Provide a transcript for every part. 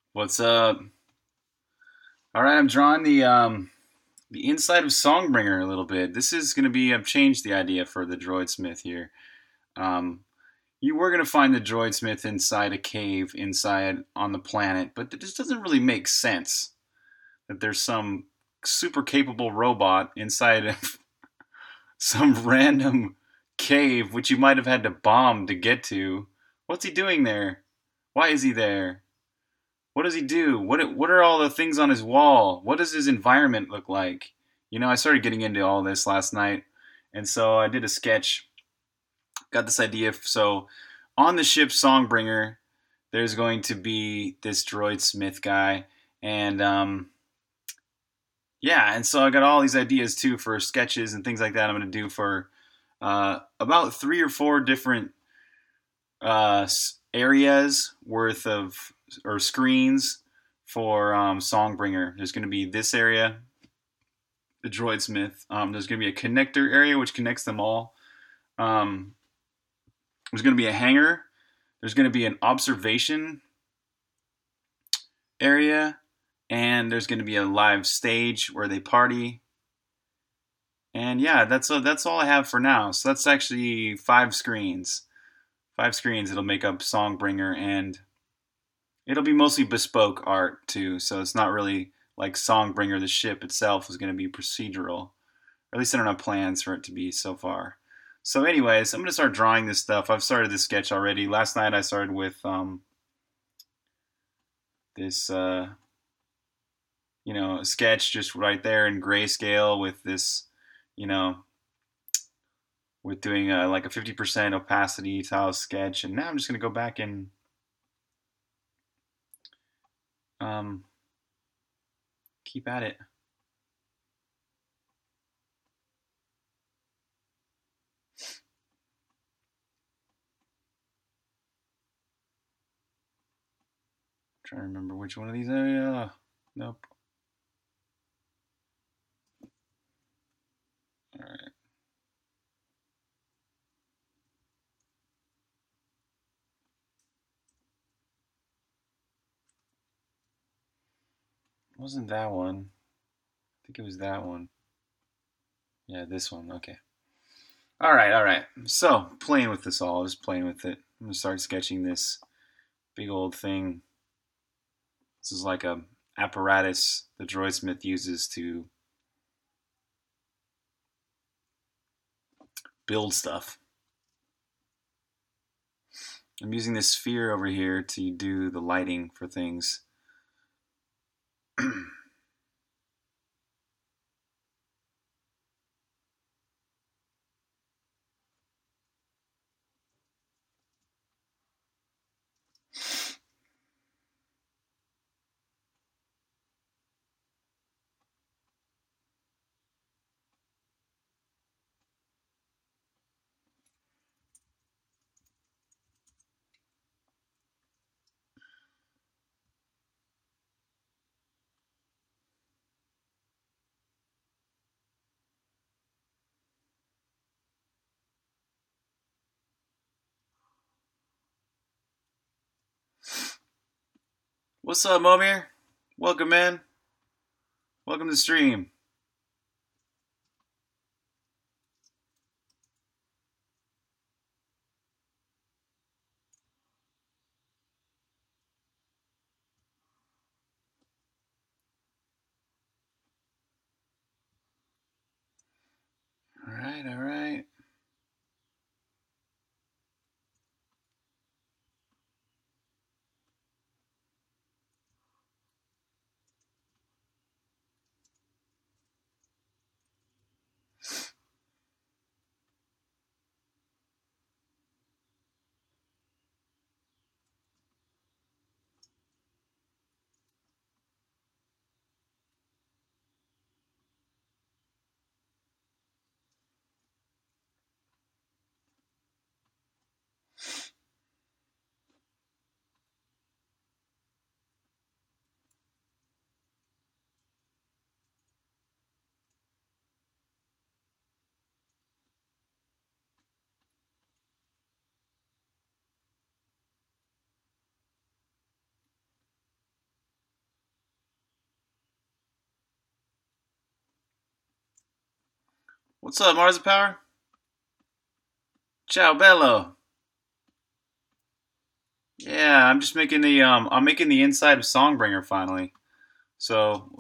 What's up? All right, I'm drawing the inside of Songbringer a little bit. This is going to be I've changed the idea for the Droidsmith here. Um, you were going to find the Droidsmith inside a cave inside on the planet, but it just doesn't really make sense that there's some super capable robot inside of some random cave which you might have had to bomb to get to. What's he doing there? Why is he there? What does he do? What are all the things on his wall? What does his environment look like? I started getting into all this last night, and so I did a sketch. Got this idea. So on the ship Songbringer, there's going to be this droid Smith guy, and yeah, and so I got all these ideas too for sketches and things like that. I'm going to do for about three or four different areas worth of or screens for Songbringer. There's going to be this area, the Droidsmith. There's going to be a connector area which connects them all. Um, there's going to be a hangar. There's going to be an observation area, and there's going to be a live stage where they party. And yeah, that's all I have for now. So that's actually five screens. Five screens. It'll make up Songbringer, and it'll be mostly bespoke art too, so it's not really like Songbringer. The ship itself is going to be procedural, or at least I don't have plans for it to be so far. So, anyways, I'm going to start drawing this stuff. I've started this sketch already. Last night I started with this, sketch just right there in grayscale with this, you know, with doing like a 50% opacity style sketch, and now I'm just going to go back and um, keep at it. Trying to remember which one of these. Nope. All right. It wasn't that one. I think it was that one. Yeah, this one. Okay. All right, all right. So, playing with this all, just playing with it. I'm going to start sketching this big old thing. This is like a apparatus the Droidsmith uses to build stuff. I'm using this sphere over here to do the lighting for things. What's up, Momir? Welcome, man. Welcome to the stream. All right, all right. What's up, Mars Power? Ciao, bello. Yeah, I'm just making I'm making the inside of Songbringer finally. So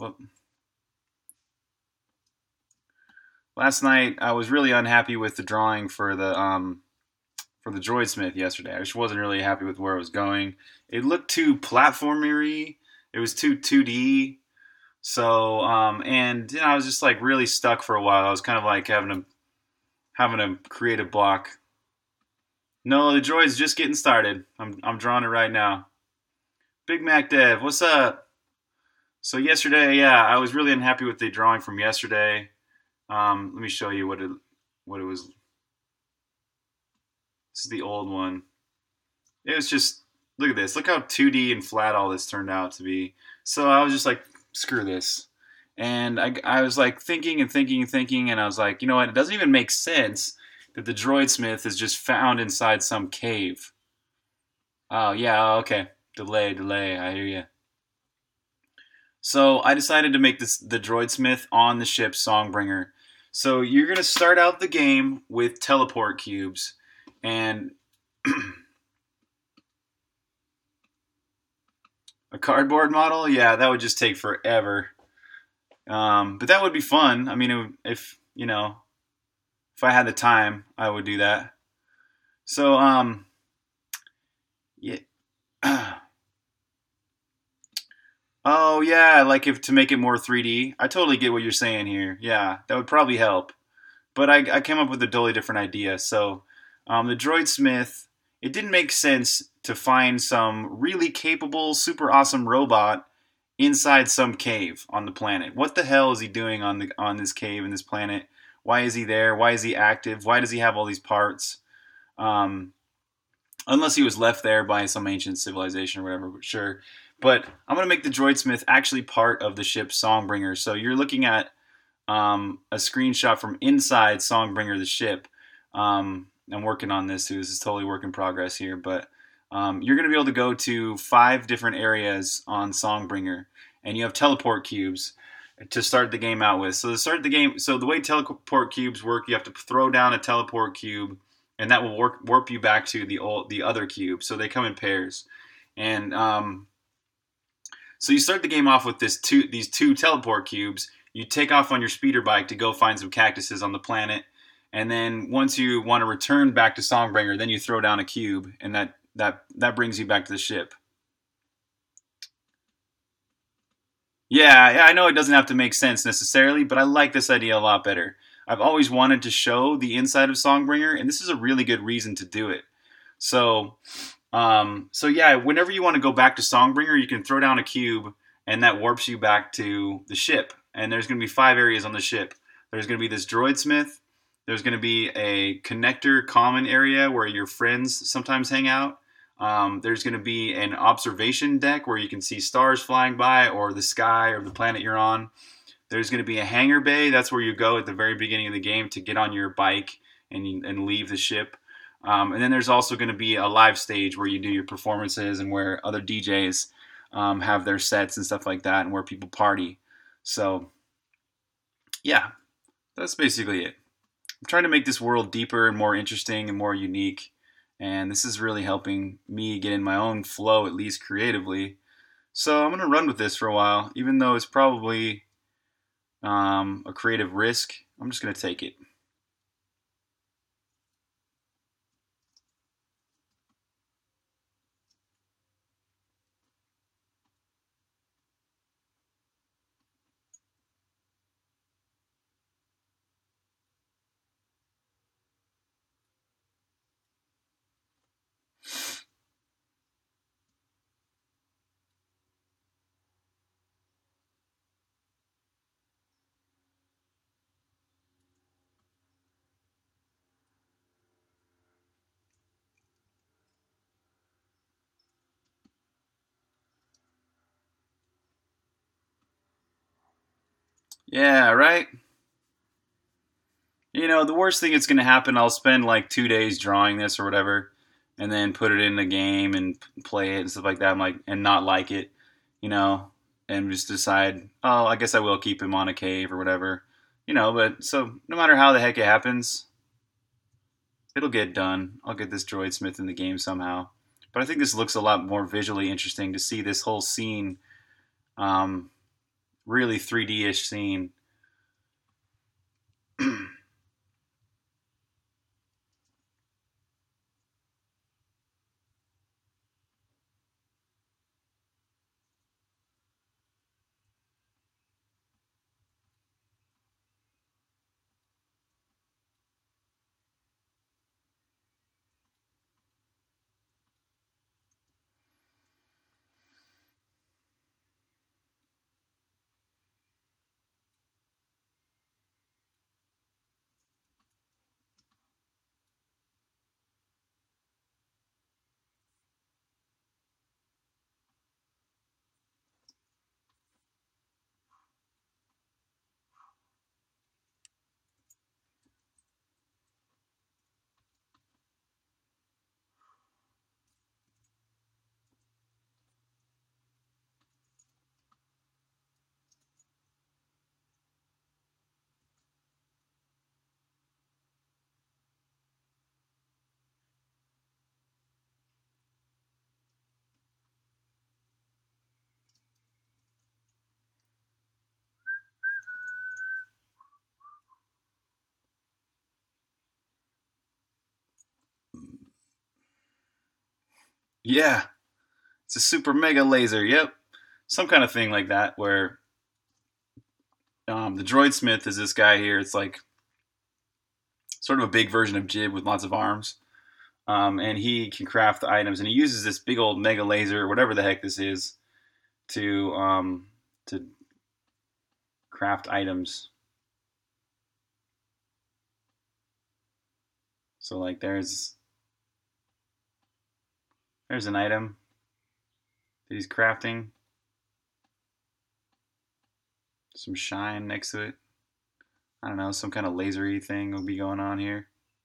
last night I was really unhappy with the drawing for the Droidsmith yesterday. I just wasn't really happy with where it was going. It looked too platformery. It was too 2D. So and I was just like really stuck for a while. I was kind of like having a creative block. No, the droid's just getting started. I'm drawing it right now. Big Mac Dev, what's up? So yesterday, yeah, I was really unhappy with the drawing from yesterday. Let me show you what it was. This is the old one. It was just look at this. Look how 2D and flat all this turned out to be. So I was just like, screw this. And I was like thinking and thinking and thinking, and I was like, you know what? It doesn't even make sense that the Droidsmith is just found inside some cave. Oh yeah, okay. Delay. I hear you. So I decided to make this the Droidsmith on the ship Songbringer. So you're gonna start out the game with teleport cubes, and a cardboard model. Yeah, that would just take forever. But that would be fun. I mean, if you know, if I had the time, I would do that. So yeah. Oh yeah, like if to make it more 3D. I totally get what you're saying here. Yeah, that would probably help. But I came up with a totally different idea. So the Droid Smith, it didn't make sense to find some really capable, super awesome robot inside some cave on the planet. What the hell is he doing on this cave and this planet? Why is he there? Why is he active? Why does he have all these parts? Um, Unless he was left there by some ancient civilization or whatever, but sure. But I'm going to make the Droidsmith actually part of the ship Songbringer. So you're looking at a screenshot from inside Songbringer, the ship. I'm working on this, too. This is totally work in progress here. But you're going to be able to go to 5 different areas on Songbringer. And you have teleport cubes to start the game out with. So to start the game, so the way teleport cubes work, you have to throw down a teleport cube, and that will warp you back to the other cube. So they come in pairs, and so you start the game off with these two teleport cubes. You take off on your speeder bike to go find some cactuses on the planet, and then once you want to return back to Songbringer, then you throw down a cube, and that brings you back to the ship. Yeah, I know it doesn't have to make sense necessarily, but I like this idea a lot better. I've always wanted to show the inside of Songbringer, and this is a really good reason to do it. So, so yeah, whenever you want to go back to Songbringer, you can throw down a cube, and that warps you back to the ship. And there's going to be 5 areas on the ship. There's going to be this Droidsmith. There's going to be a connector common area where your friends sometimes hang out. There's going to be an observation deck where you can see stars flying by or the sky or the planet you're on. There's going to be a hangar bay. That's where you go at the very beginning of the game to get on your bike and leave the ship. And then there's also going to be a live stage where you do your performances and where other DJs have their sets and stuff like that and where people party. So, yeah, that's basically it. I'm trying to make this world deeper and more interesting and more unique. And this is really helping me get in my own flow, at least creatively. So I'm going to run with this for a while, even though it's probably a creative risk. I'm just going to take it. Yeah, right? You know, the worst thing that's going to happen, I'll spend like 2 days drawing this or whatever, and then put it in the game and play it and stuff like that. I'm like, and not like it, you know, and just decide, oh, I guess I will keep him on a cave or whatever. But so no matter how the heck it happens, it'll get done. I'll get this droid smith in the game somehow. But I think this looks a lot more visually interesting to see this whole scene, um, really 3D-ish scene. Yeah, it's a super mega laser. Yep, some kind of thing like that where the droid smith is this guy here. It's like sort of a big version of Jib with lots of arms. And he can craft the items, and he uses this big old mega laser, whatever the heck this is, to craft items. So like there's an item that he's crafting. Some shine next to it. I don't know, some kind of lasery thing will be going on here.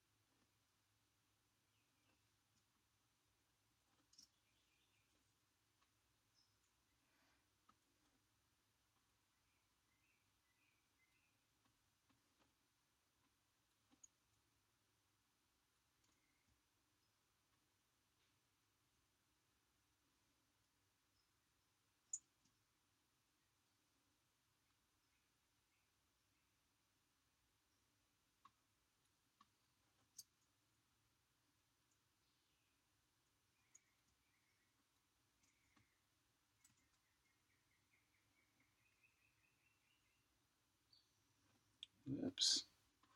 Oops.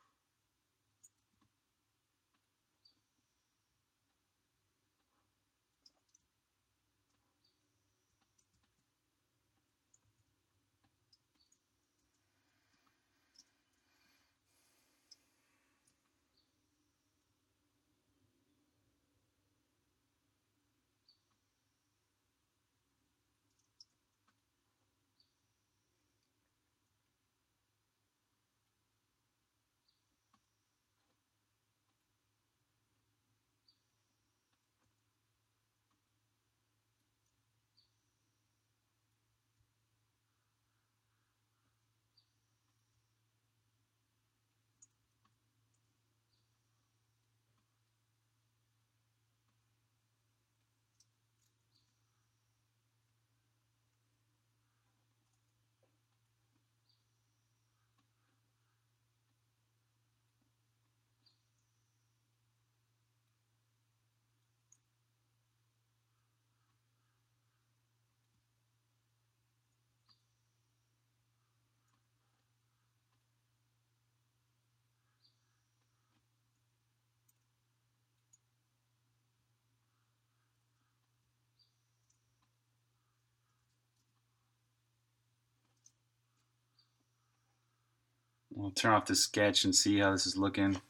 We'll turn off the sketch and see how this is looking.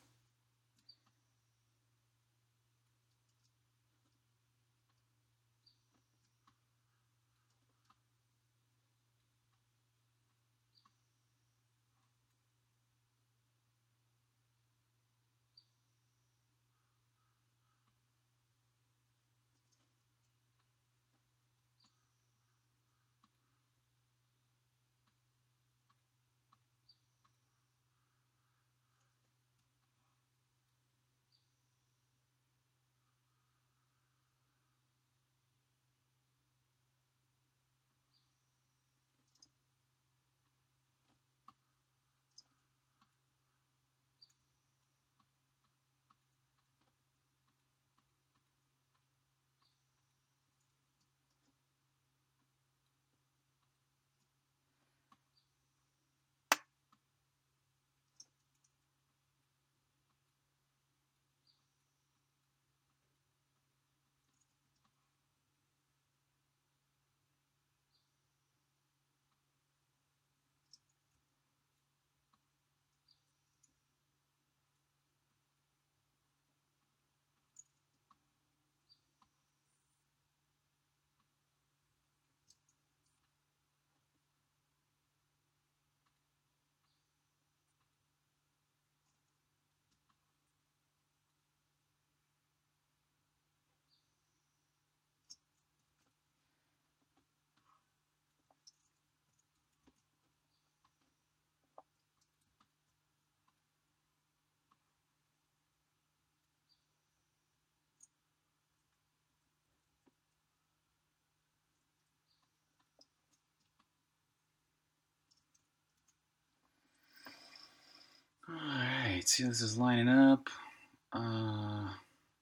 Let's see how this is lining up. Uh,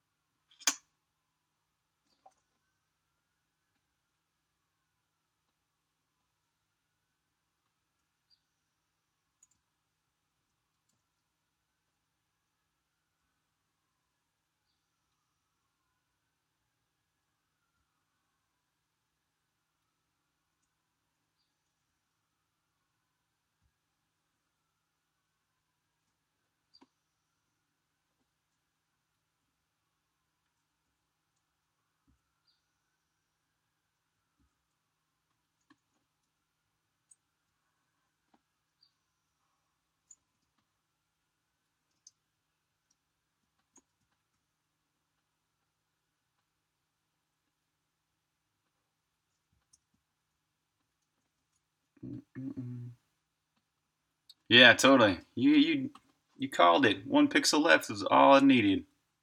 yeah, totally. You called it. One pixel left is all I needed.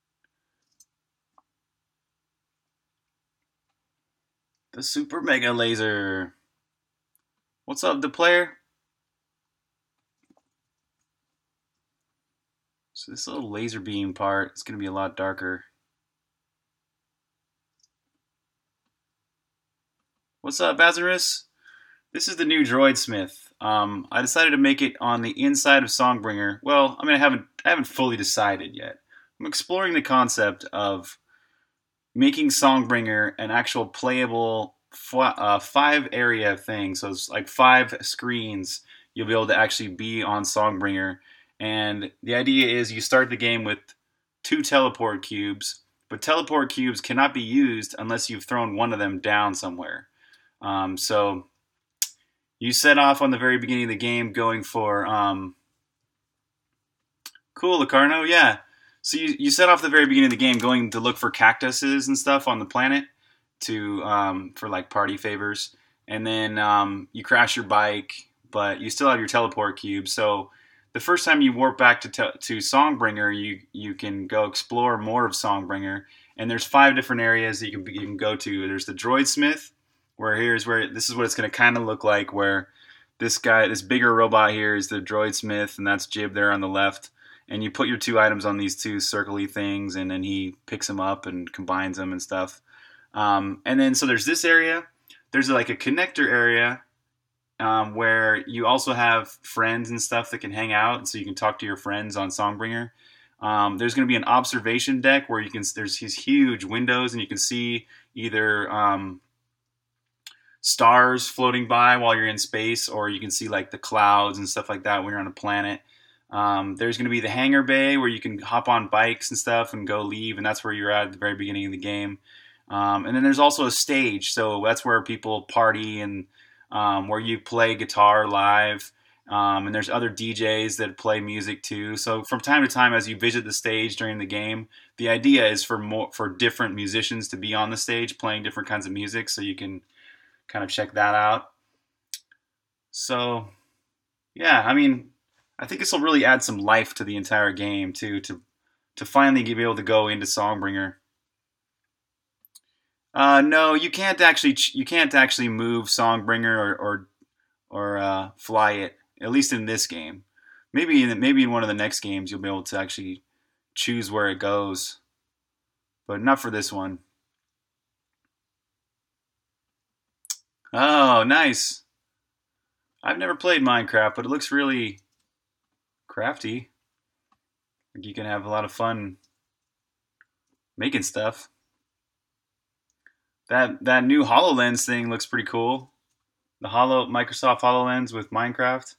The super mega laser. What's up, the player? So this little laser beam part is going to be a lot darker. What's up, Bazarus? This is the new Droidsmith. I decided to make it on the inside of Songbringer. Well, I mean, I haven't fully decided yet. I'm exploring the concept of making Songbringer an actual playable 5 area thing. So it's like 5 screens you'll be able to actually be on Songbringer. And the idea is you start the game with 2 teleport cubes, but teleport cubes cannot be used unless you've thrown one of them down somewhere. So you set off on the very beginning of the game going for cool, Locarno, yeah. So you set off the very beginning of the game going to look for cactuses and stuff on the planet to for like party favors, and then you crash your bike, but you still have your teleport cube. So the first time you warp back to Songbringer, you can go explore more of Songbringer, and there's 5 different areas that you can go to. There's the Droidsmith, where this is what it's going to kind of look like, where this bigger robot here is the Droidsmith, and that's Jib there on the left. And you put your 2 items on these 2 circly things, and then he picks them up and combines them and stuff. And then so there's this area. There's like a connector area where you also have friends and stuff that can hang out, so you can talk to your friends on Songbringer. There's going to be an observation deck where there's these huge windows, and you can see either stars floating by while you're in space, or you can see like the clouds and stuff like that when you're on a planet. There's going to be the hangar bay where you can hop on bikes and stuff and go leave, and that's where you're at the very beginning of the game. And then there's also a stage, so that's where people party and where you play guitar live. And there's other DJs that play music too. So from time to time, as you visit the stage during the game, the idea is for different musicians to be on the stage playing different kinds of music, so you can kind of check that out. So yeah, I mean, I think this will really add some life to the entire game too, to finally be able to go into Songbringer. No, you can't actually move Songbringer or fly it. At least in this game. Maybe in one of the next games you'll be able to actually choose where it goes, but not for this one. Oh, nice. I've never played Minecraft, but it looks really crafty. Like you can have a lot of fun making stuff. That new HoloLens thing looks pretty cool. The Microsoft HoloLens with Minecraft.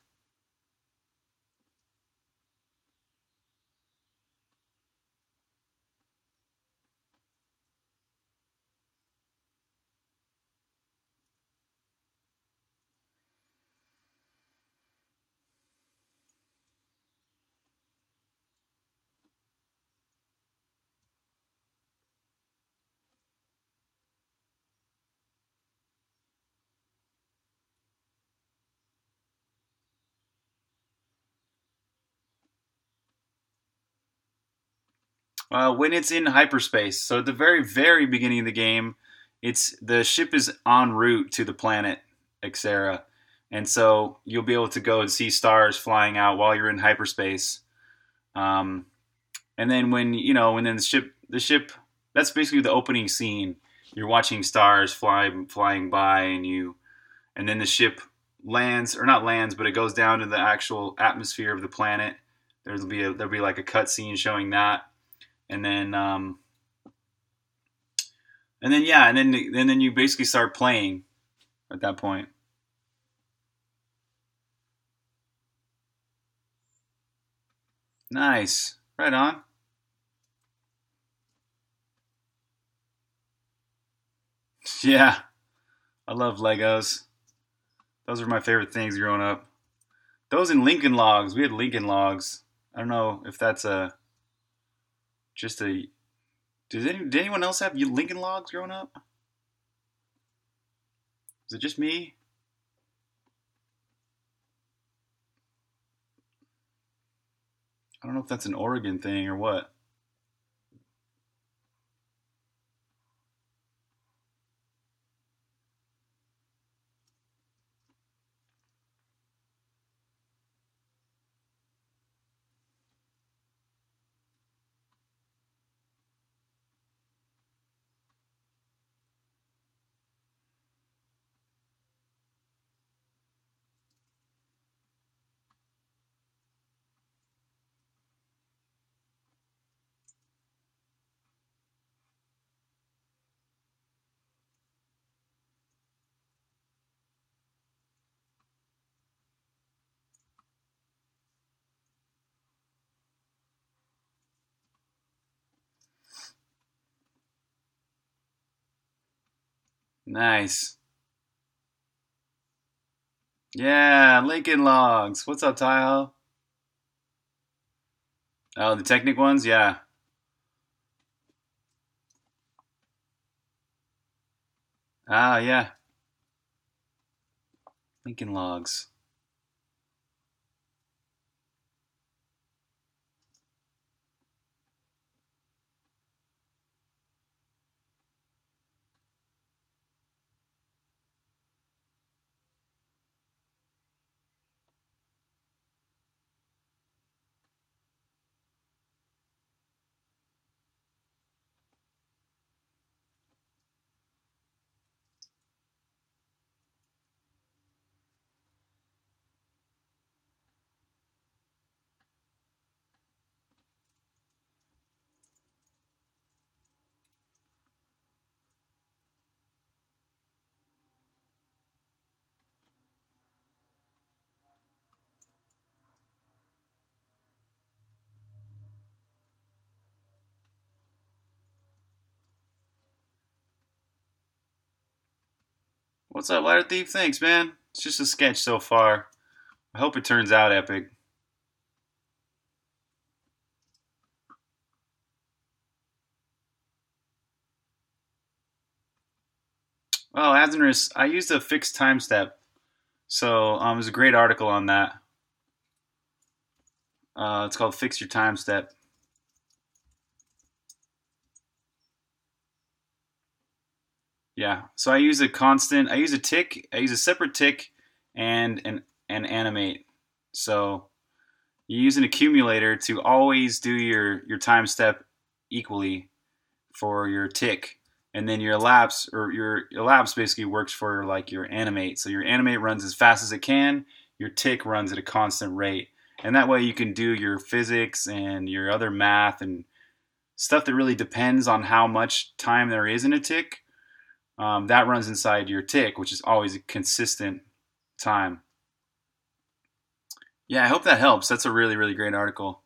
When it's in hyperspace, so at the very very beginning of the game, the ship is en route to the planet Xera, and so you'll be able to go and see stars flying out while you're in hyperspace. Um, and then when then the ship, that's basically the opening scene. You're watching stars flying by, and then the ship lands, or not lands, but it goes down to the actual atmosphere of the planet. There'll be like a cut scene showing that, and then yeah, and then you basically start playing at that point. Nice, right on. Yeah, I love Legos. Those were my favorite things growing up. Those and Lincoln Logs. We had Lincoln Logs. I don't know if that's a just a. Did anyone else have Lincoln Logs growing up? Was it just me? I don't know if that's an Oregon thing or what. Nice. Yeah, Lincoln Logs. What's up, Tahoe? Oh, the Technic ones? Yeah. Ah, yeah. Lincoln Logs. What's up, Lighter Thief? Thanks, man. It's just a sketch so far. I hope it turns out epic. Oh, Asnerus, I used a fixed time step. So there's a great article on that. It's called Fix Your Time Step. Yeah. So I use a tick, I use a separate tick and animate. So you use an accumulator to always do your time step equally for your tick. And then your elapse basically works for like your animate. So your animate runs as fast as it can, your tick runs at a constant rate. And that way you can do your physics and your other math and stuff that really depends on how much time there is in a tick. That runs inside your tick, which is always a consistent time. Yeah, I hope that helps. That's a really, really great article.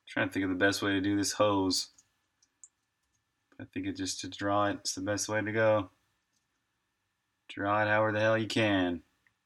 Trying to think of the best way to do this hose. I think it just to draw it, it's the best way to go. Draw it however the hell you can.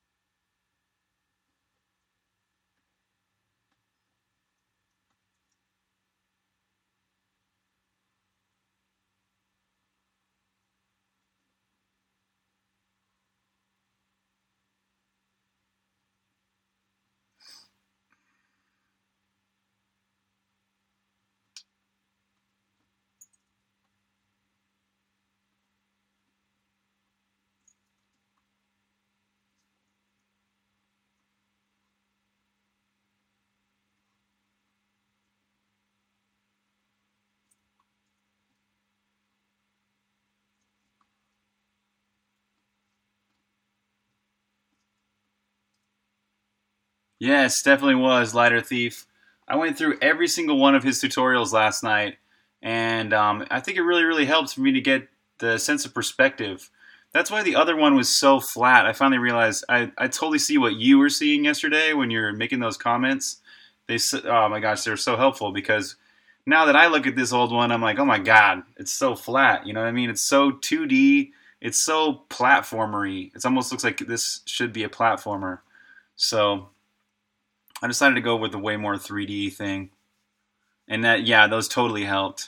Yes, definitely was Lighter Thief. I went through every single one of his tutorials last night, and I think it really, really helps for me to get the sense of perspective. That's why the other one was so flat. I finally realized I totally see what you were seeing yesterday when you're making those comments. Oh my gosh, they're so helpful because now that I look at this old one, I'm like, oh my god, it's so flat. You know what I mean? It's so 2D. It's so platformery. It almost looks like this should be a platformer. So I decided to go with the way more 3D thing. And that, yeah, those totally helped.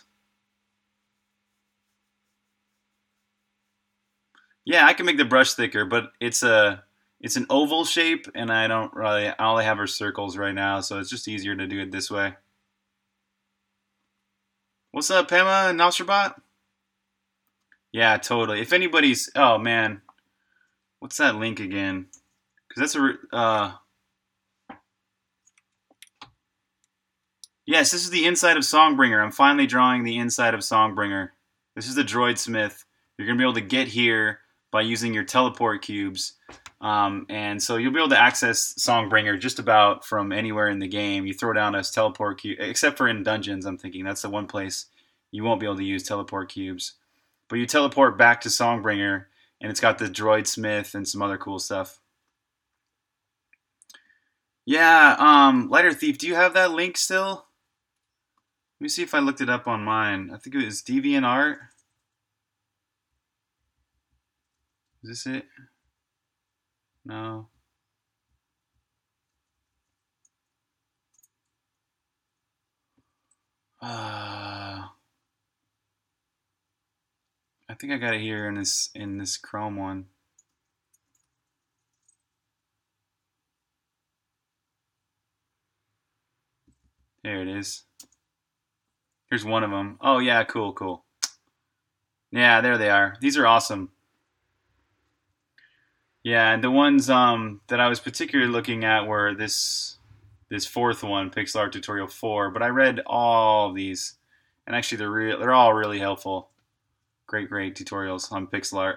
Yeah, I can make the brush thicker, but it's an oval shape, and I don't really, all I have are circles right now, so it's just easier to do it this way. What's up, Pema and Nasrabot? Yeah, totally. If anybody's, oh man, what's that link again? Because that's yes, this is the inside of Songbringer. I'm finally drawing the inside of Songbringer. This is the Droid Smith. You're going to be able to get here by using your teleport cubes. And so you'll be able to access Songbringer just about from anywhere in the game. You throw down a teleport cube, except for in dungeons, I'm thinking. That's the one place you won't be able to use teleport cubes. But you teleport back to Songbringer, and it's got the Droid Smith and some other cool stuff. Yeah, Lighter Thief, do you have that link still? Let me see if I looked it up on mine. I think it was DeviantArt. Is this it? No. I think I got it here in this Chrome one. There it is. Here's one of them. Oh yeah, cool, cool. Yeah, there they are. These are awesome. Yeah, and the ones that I was particularly looking at were this fourth one, Pixel Art Tutorial 4. But I read all of these, and actually they're all really helpful. Great, great tutorials on pixel art.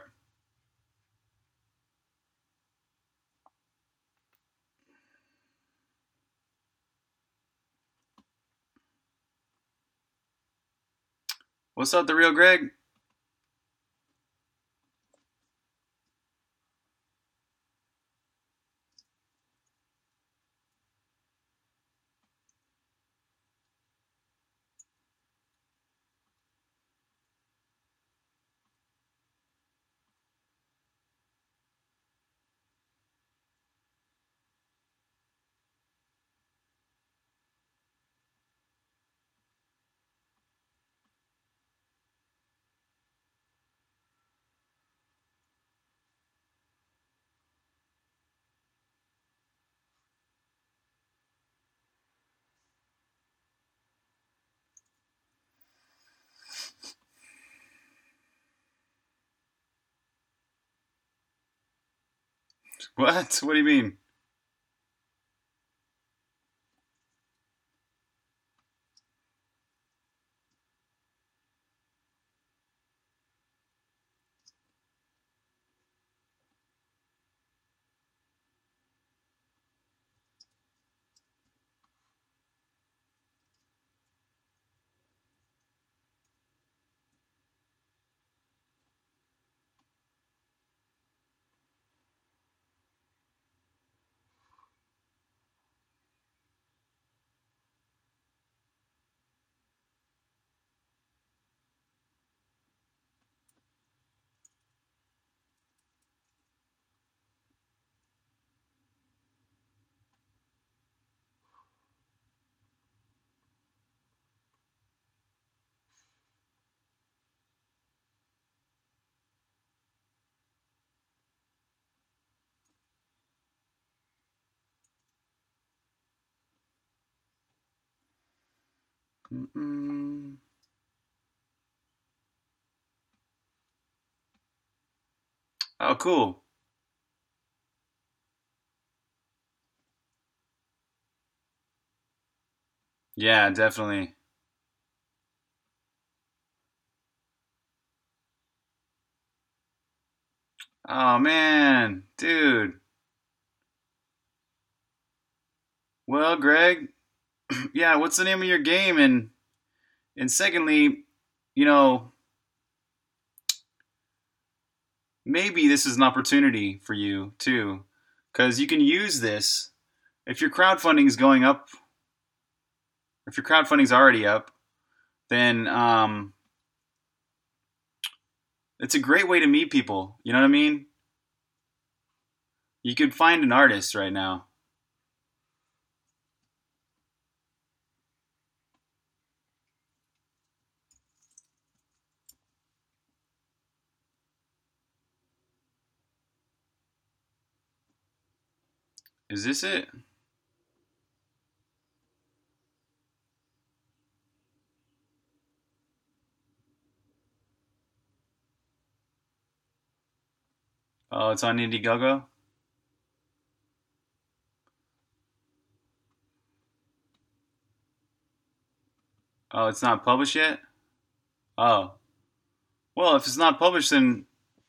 What's up, the real Greg? What? What do you mean? Mm-mm. Oh, cool. Yeah, definitely. Oh man, dude. Well, Greg, yeah, what's the name of your game? And secondly, you know, maybe this is an opportunity for you too, because you can use this if your crowdfunding is going up. If your crowdfunding's already up, then it's a great way to meet people. You know what I mean? You could find an artist right now. Is this it? Oh, it's on Indiegogo. Oh, it's not published yet. Oh, well, if it's not published, then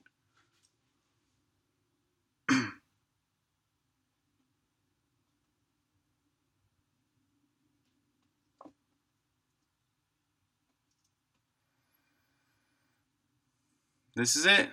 this is it.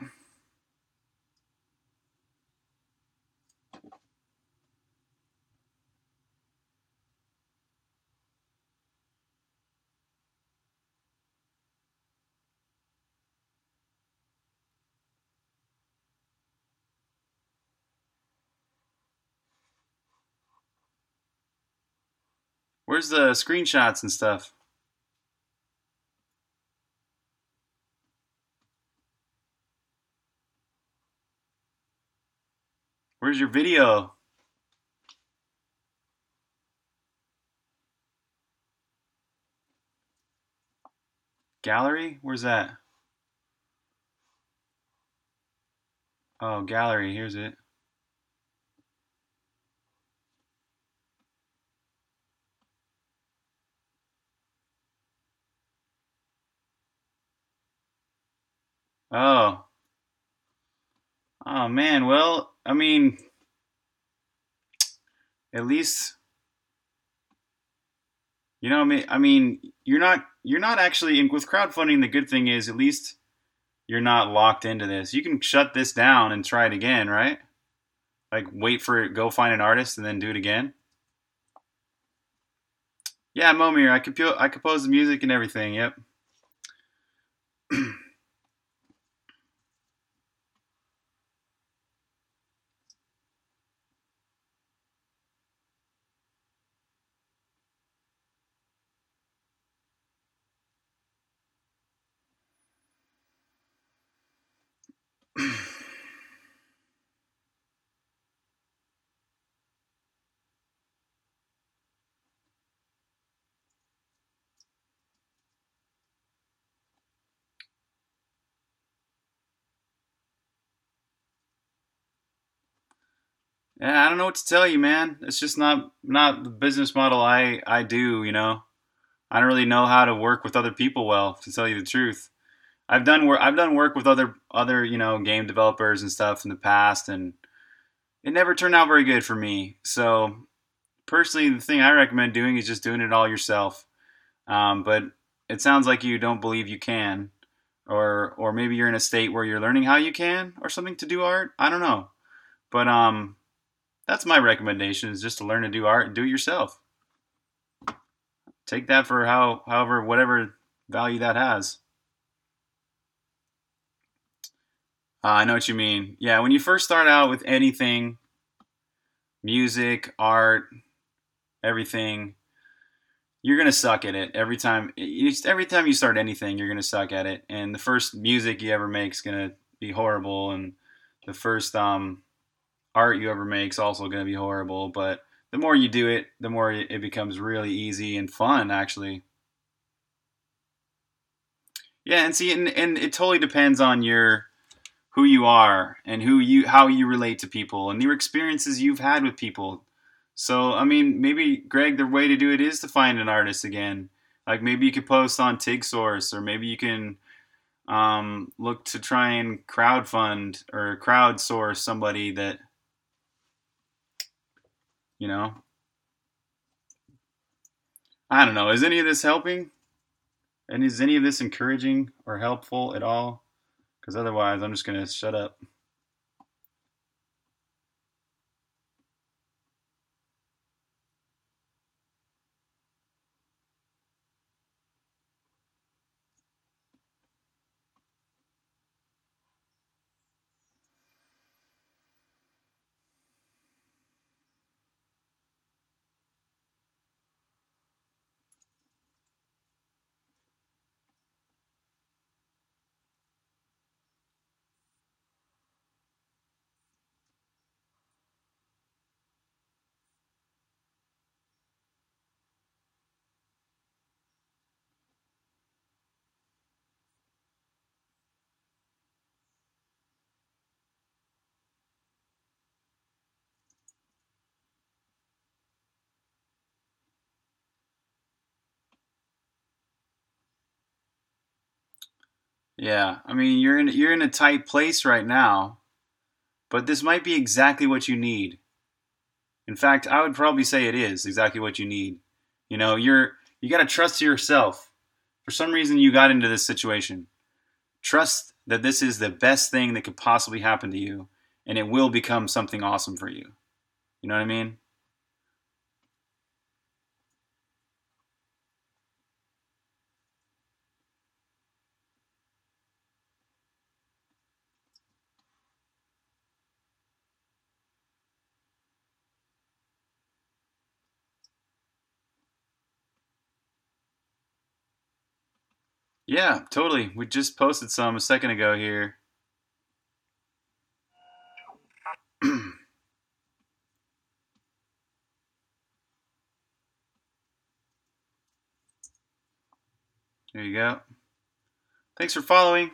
Where's the screenshots and stuff? Where's your video? Gallery? Where's that? Oh, gallery. Here's it. Oh, oh man. Well, I mean, at least I mean, you're not actually with crowdfunding. The good thing is at least you're not locked into this. You can shut this down and try it again, right? Like wait for it, go find an artist, and then do it again. Yeah, Momir, I compose the music and everything. Yep. Yeah, I don't know what to tell you, man. It's just not the business model I do. I don't really know how to work with other people well, to tell you the truth. I've done work with other game developers and stuff in the past, and it never turned out very good for me. So personally, the thing I recommend doing is just doing it all yourself. But it sounds like you don't believe you can, or maybe you're in a state where you're learning how you can, or something to do art. I don't know, but that's my recommendation is just to learn to do art and do it yourself. Take that for however whatever value that has. I know what you mean. Yeah, when you first start out with anything, music, art, everything, you're gonna suck at it every time. Every time you start anything, you're gonna suck at it. And the first music you ever make is gonna be horrible, and the first art you ever make is also gonna be horrible. But the more you do it, the more it becomes really easy and fun, actually. Yeah, and see, and it totally depends on your who you are and how you relate to people and your experiences you've had with people. So I mean, maybe Greg, the way to do it is to find an artist again. Like maybe you could post on TigSource, or maybe you can look to try and crowdfund or crowdsource somebody that you know. I don't know. Is any of this helping? And is any of this encouraging or helpful at all? Because otherwise, I'm just gonna shut up. Yeah, I mean you're in a tight place right now, but this might be exactly what you need. In fact, I would probably say it is exactly what you need. You got to trust yourself. For some reason, you got into this situation. Trust that this is the best thing that could possibly happen to you, and it will become something awesome for you. You know what I mean? Yeah, totally. We just posted some a second ago here. There you go. Thanks for following.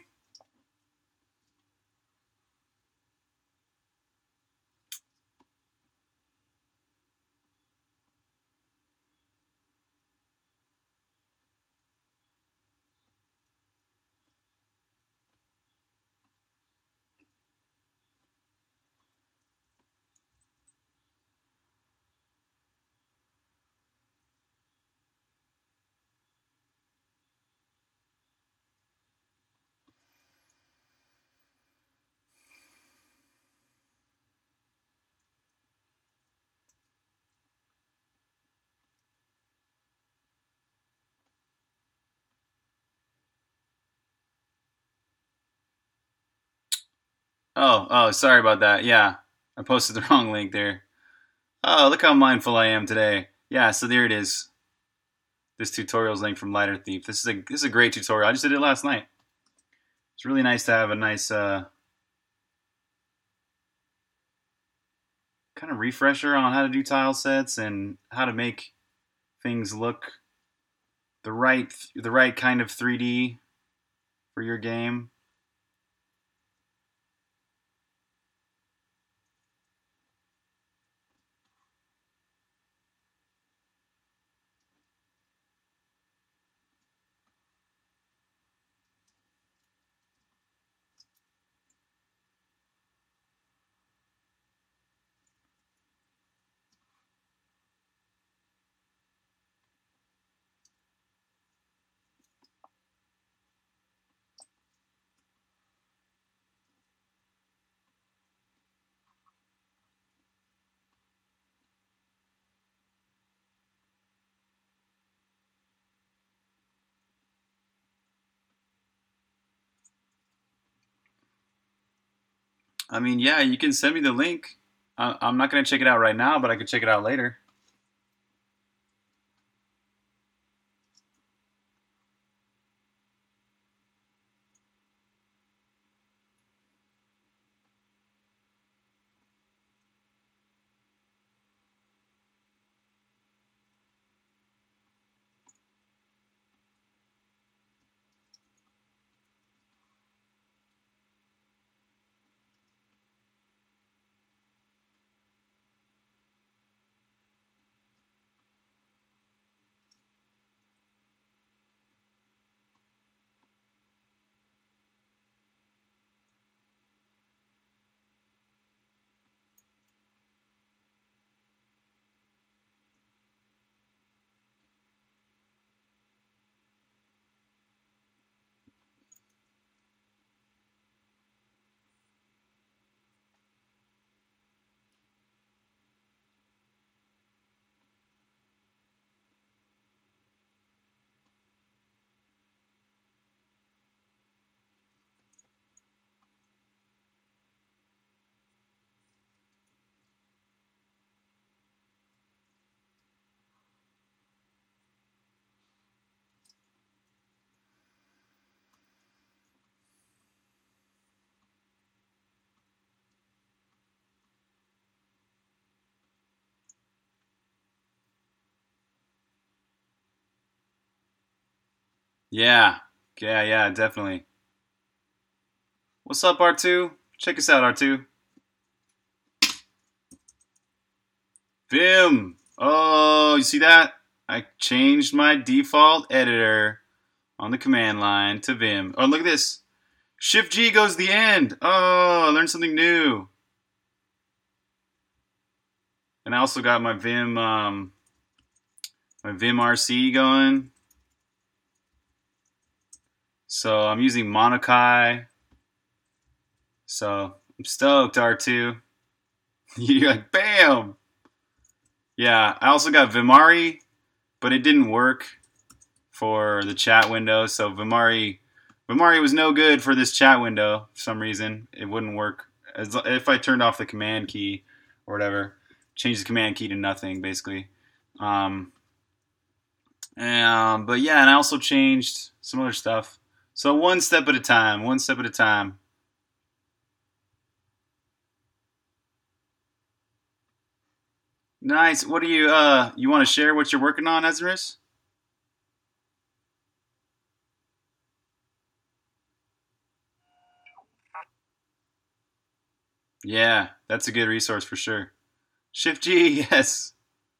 Oh, sorry about that. Yeah, I posted the wrong link there. Oh, look how mindful I am today. Yeah, so there it is. This tutorial is linked from Lighter Thief. This is a great tutorial. I just did it last night. It's really nice to have a nice kind of refresher on how to do tile sets and how to make things look the right kind of 3D for your game. I mean, yeah, you can send me the link. I'm not going to check it out right now, but I could check it out later. Yeah. Yeah, definitely. What's up, R2? Check us out, R2. Vim! Oh, you see that? I changed my default editor on the command line to Vim. Oh, look at this. Shift G goes the end. Oh, I learned something new. And I also got my Vim RC going. So I'm using Monokai. So I'm stoked, R2. You're like, bam! Yeah, I also got Vimari, but it didn't work for the chat window. So Vimari was no good for this chat window for some reason. It wouldn't work. If I turned off the command key or whatever, change the command key to nothing, basically. But yeah, and I also changed some other stuff. So one step at a time, one step at a time. Nice. What do you want to share what you're working on, Ezra's? Yeah, that's a good resource for sure. Shift G, yes.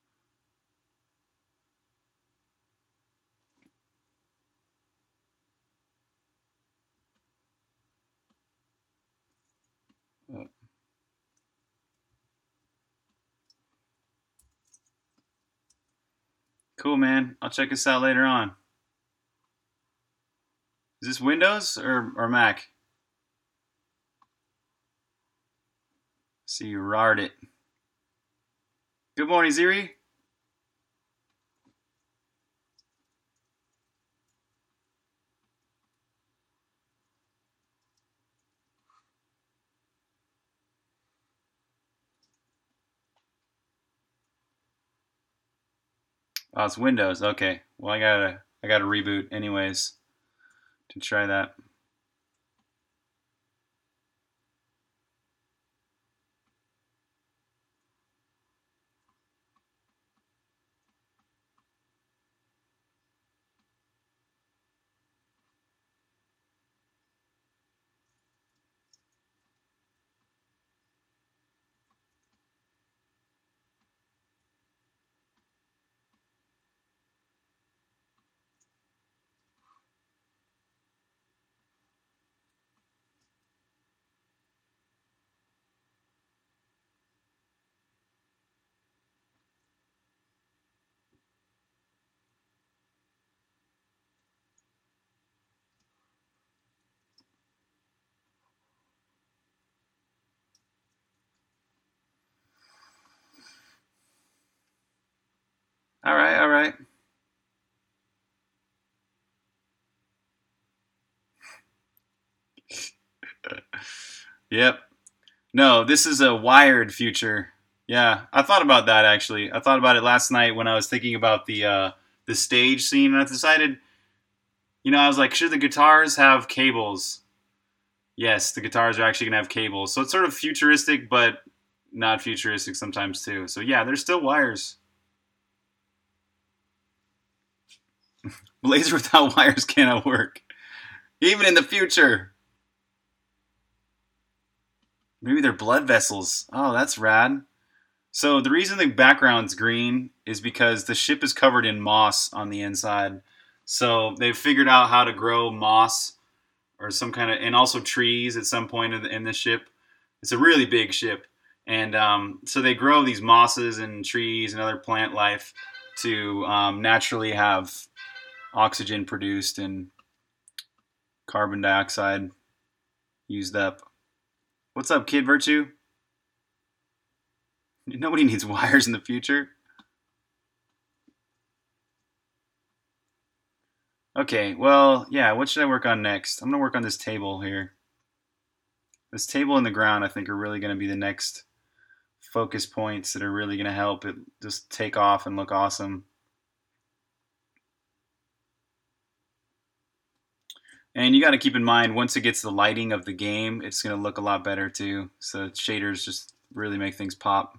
Cool, man. I'll check this out later on. Is this Windows or Mac? See, you rard it. Good morning, Ziri. Oh, it's Windows. Okay. Well, I gotta reboot anyways to try that. All right, all right. Yep. No, this is a wired future. Yeah, I thought about that actually. I thought about it last night when I was thinking about the stage scene, and I decided, I was like, should the guitars have cables? Yes, the guitars are actually gonna have cables, so it's sort of futuristic, but not futuristic sometimes too. So yeah, there's still wires. Laser without wires cannot work, even in the future. Maybe they're blood vessels. Oh, that's rad. So the reason the background's green is because the ship is covered in moss on the inside. So they've figured out how to grow moss or some kind of, and also trees at some point in the ship. It's a really big ship, and so they grow these mosses and trees and other plant life to naturally have oxygen produced and carbon dioxide used up. What's up, Kid Virtue? Nobody needs wires in the future. Okay, well, yeah, what should I work on next? I'm going to work on this table here. This table and the ground, I think, are really going to be the next focus points that are really going to help it just take off and look awesome. And you got to keep in mind, once it gets the lighting of the game, it's going to look a lot better too. So shaders just really make things pop.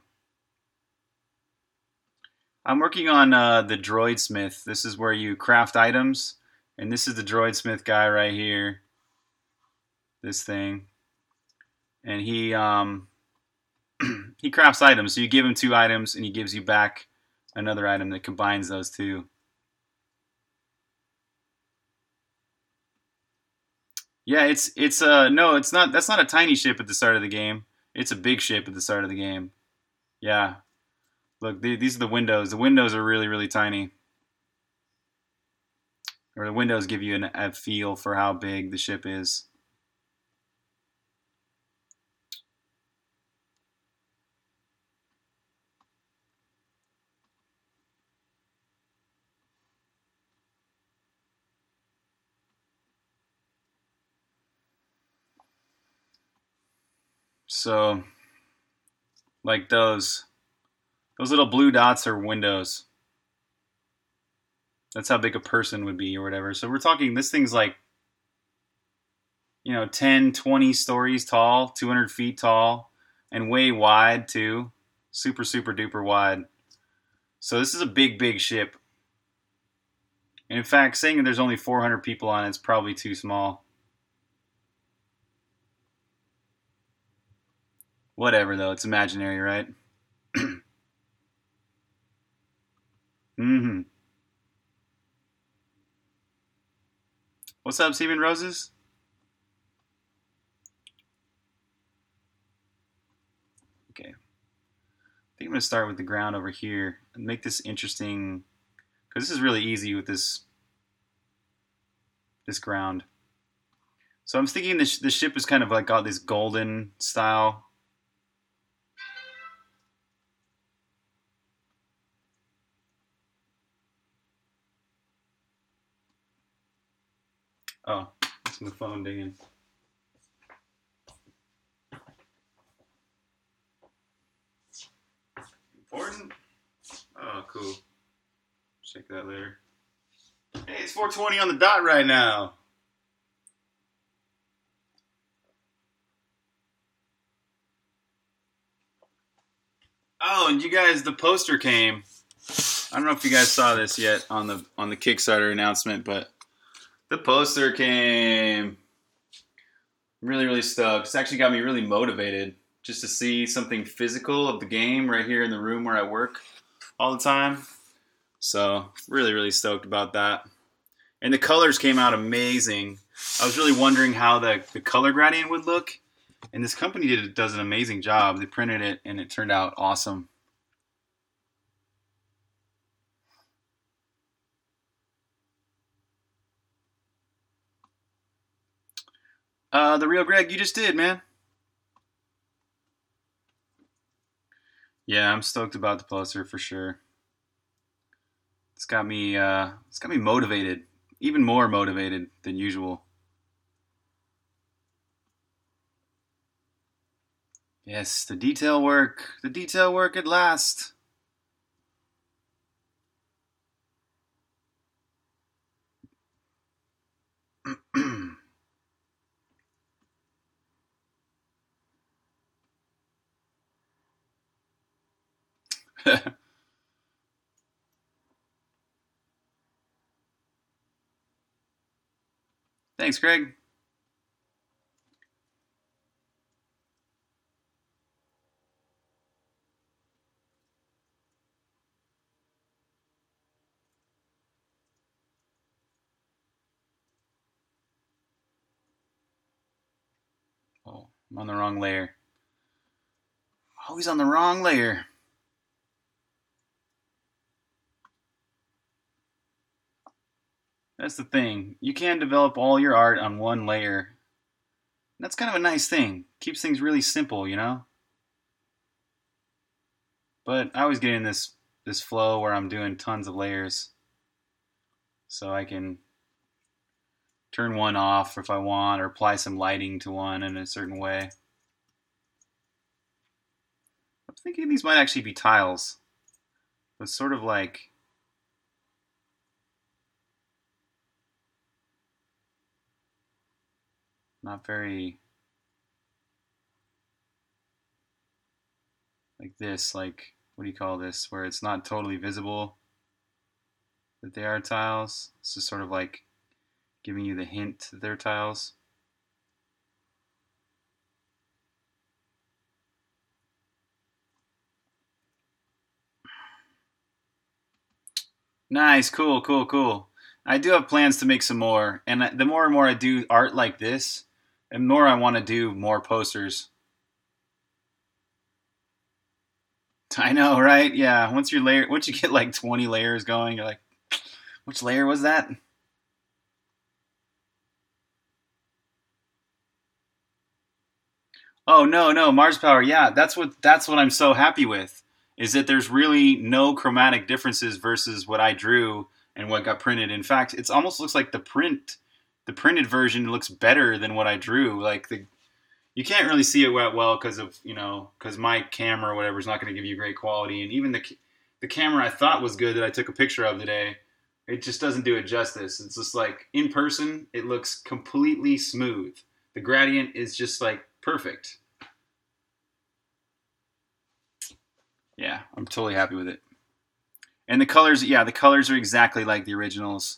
I'm working on the Droidsmith. This is where you craft items And this is the Droidsmith guy right here. This thing. And he crafts items. So you give him 2 items, and he gives you back another item that combines those 2. Yeah, it's no, it's not. That's not a tiny ship at the start of the game. It's a big ship at the start of the game. Yeah, look, these are the windows. The windows are really tiny, or the windows give you a feel for how big the ship is. So, like those little blue dots are windows. That's how big a person would be, or whatever. So we're talking. This thing's like 10, 20 stories tall, 200 feet tall, and way wide too. Super duper wide. So this is a big ship. And in fact, saying that there's only 400 people on it is probably too small. Whatever, though. It's imaginary, right? Mm-hmm. What's up, Steven Roses? Okay. I think I'm going to start with the ground over here and make this interesting, because this is really easy with this ground. So I'm thinking the ship is kind of like got this golden style. Oh, it's my phone dinging. Important? Oh, cool. Check that later. Hey, it's 4:20 on the dot right now. Oh, and you guys, the poster came. I don't know if you guys saw this yet on the Kickstarter announcement, but the poster came. I'm really stoked. It's actually got me really motivated just to see something physical of the game right here in the room where I work all the time. So really stoked about that. And the colors came out amazing. I was really wondering how the color gradient would look. And this company does an amazing job. They printed it and it turned out awesome. The real Greg, you just did, man. Yeah, I'm stoked about the poster for sure. It's got me motivated, even more motivated than usual. Yes, the detail work at last. Thanks, Greg. Oh, I'm on the wrong layer. Always on the wrong layer. That's the thing. You can develop all your art on one layer. That's kind of a nice thing. Keeps things really simple, you know? But I always get in this flow where I'm doing tons of layers. So I can turn one off if I want, or apply some lighting to one in a certain way. I'm thinking these might actually be tiles. But sort of like not very like this, like what do you call this, where it's not totally visible that they are tiles. It's just sort of like giving you the hint that they're tiles. Nice, cool, cool, cool. I do have plans to make some more, and the more and more I do art like this, the more I want to do more posters. I know, right? Yeah. Once you get like 20 layers going, you're like, which layer was that? Oh no, no, Mars Power. Yeah, that's what I'm so happy with is that there's really no chromatic differences versus what I drew and what got printed. In fact, it almost looks like the printed version looks better than what I drew. Like the you can't really see it that well because of because my camera or whatever is not going to give you great quality, and even the camera I thought was good that I took a picture of today, it just doesn't do it justice. It's just like in person, it looks completely smooth. The gradient is just like perfect. Yeah, I'm totally happy with it. And the colors, yeah, the colors are exactly like the originals.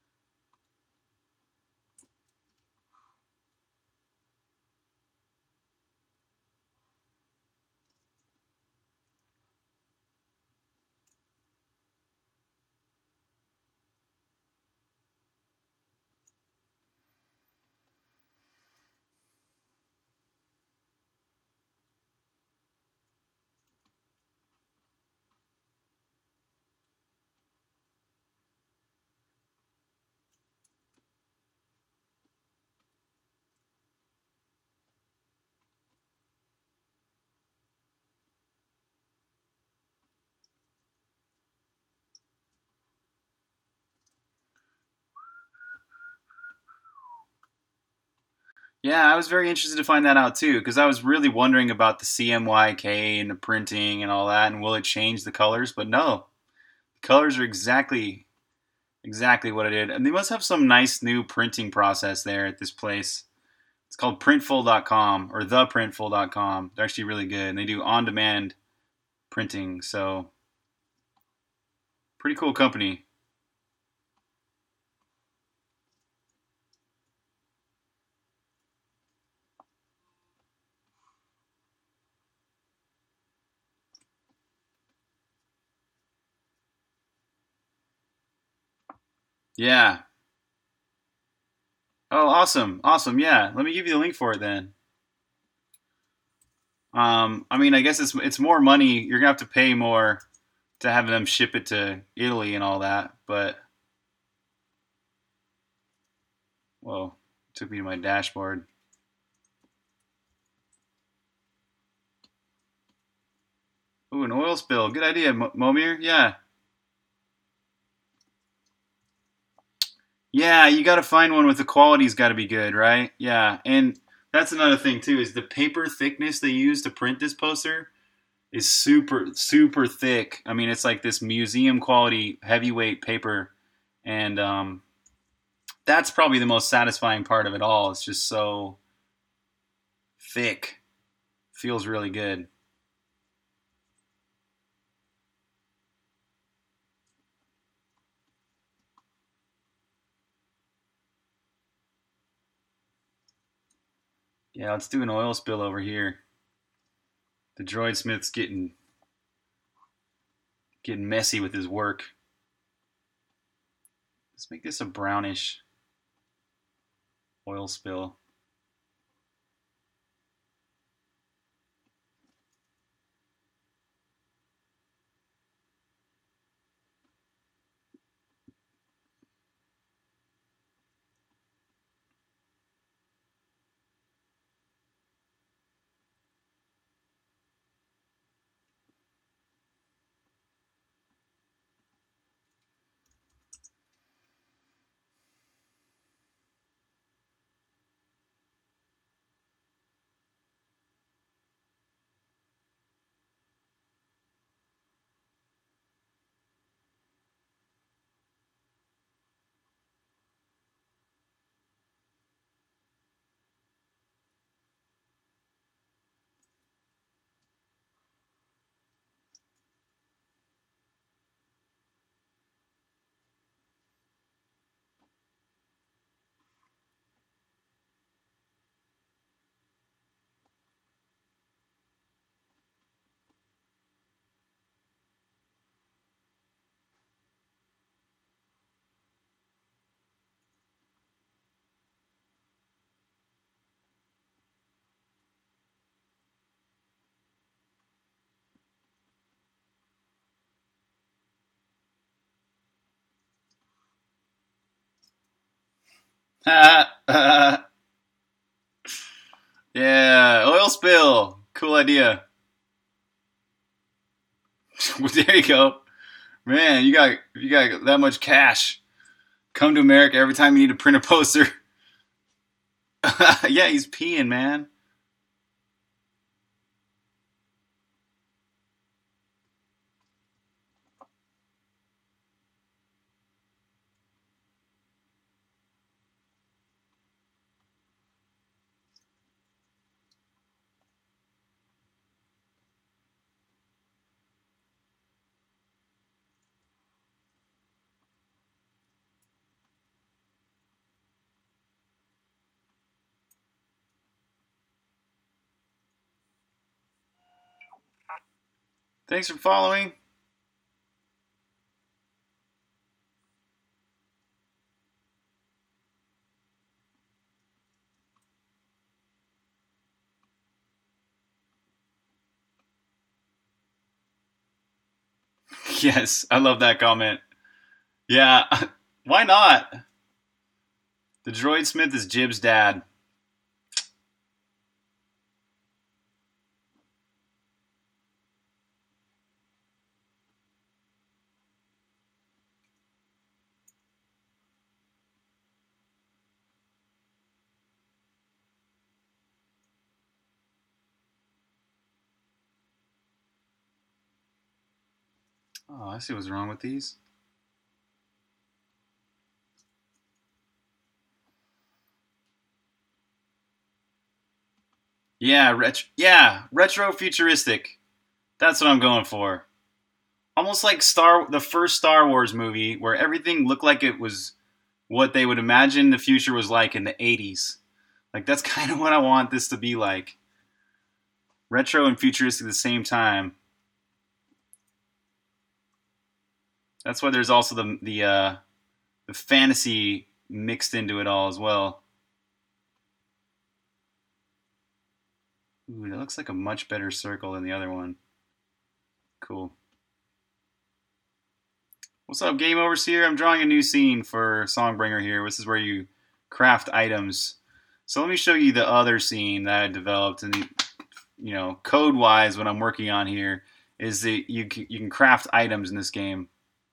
Yeah, I was very interested to find that out too because I was really wondering about the CMYK and the printing and all that, and will it change the colors? But no, the colors are exactly what it did. And they must have some nice new printing process there at this place. It's called Printful.com or theprintful.com. They're actually really good, and they do on-demand printing. So pretty cool company. Yeah. Oh, awesome, awesome. Yeah, let me give you the link for it then. I mean, I guess it's more money. You're gonna have to pay more to have them ship it to Italy and all that. But well, it took me to my dashboard. Ooh, an oil spill. Good idea, Momir. Yeah, yeah. You got to find one with the quality's got to be good, right? Yeah, and that's another thing too is the paper thickness they use to print this poster is super thick. I mean, it's like this museum quality heavyweight paper, and that's probably the most satisfying part of it all. It's just so thick. Feels really good. Yeah, let's do an oil spill over here. The droid smith's getting messy with his work. Let's make this a brownish oil spill. Yeah, oil spill. Cool idea. Well, there you go. Man, you got that much cash. Come to America every time you need to print a poster. Yeah, he's peeing, man. Thanks for following. Yes, I love that comment. Yeah, why not? The droid smith is Jib's dad. Oh, I see what's wrong with these. Retro futuristic. That's what I'm going for. Almost like the first Star Wars movie where everything looked like it was what they would imagine the future was like in the 80s. Like that's kind of what I want this to be like. Retro and futuristic at the same time. That's why there's also the fantasy mixed into it all as well. Ooh, that looks like a much better circle than the other one. Cool. What's up, Game Overseer? I'm drawing a new scene for Songbringer here. This is where you craft items. So let me show you the other scene that I developed, and code-wise, what I'm working on here is that you can craft items in this game.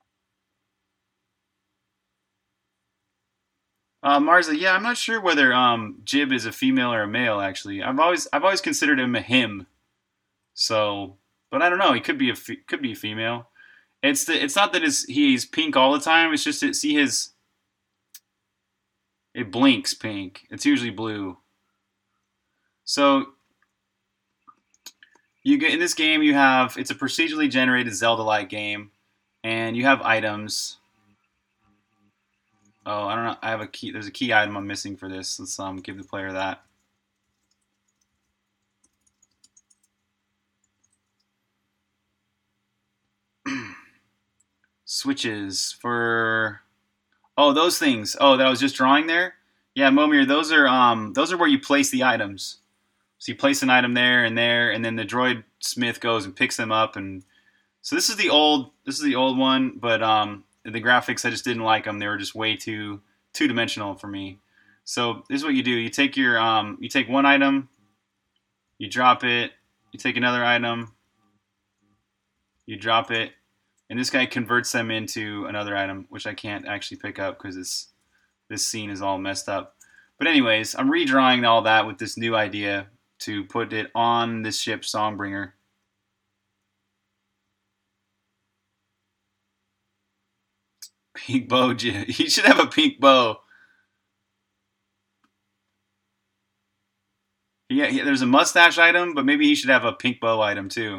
Marza, yeah, I'm not sure whether Jib is a female or a male. Actually, I've always considered him a him. So, but I don't know. He could be a female. It's not that he's pink all the time. It's just that see his it blinks pink. It's usually blue. So you get in this game. It's a procedurally generated Zelda-like game, and you have items. Oh, I don't know. I have a key. There's a key item I'm missing for this. Let's give the player that. Switches for those things. Oh, that I was just drawing there. Yeah, Momir, those are where you place the items. So you place an item there, and then the droid smith goes and picks them up. And so this is the old one, but the graphics I just didn't like them. They were just way too two dimensional for me. So this is what you do: you take one item, you drop it, you take another item, you drop it, and this guy converts them into another item, which I can't actually pick up because this scene is all messed up. But anyways, I'm redrawing all that with this new idea to put it on this ship, Songbringer. Pink bow. He should have a pink bow. Yeah, there's a mustache item, but maybe he should have a pink bow item too.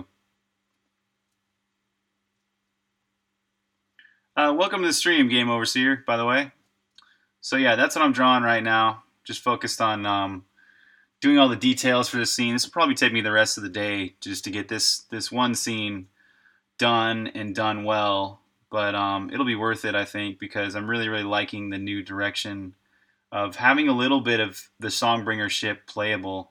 Welcome to the stream, Game Overseer, by the way. So yeah, that's what I'm drawing right now. Just focused on doing all the details for this scene. This will probably take me the rest of the day just to get this one scene done and done well. But it'll be worth it, I think, because I'm really, really liking the new direction of having a little bit of the Songbringer ship playable.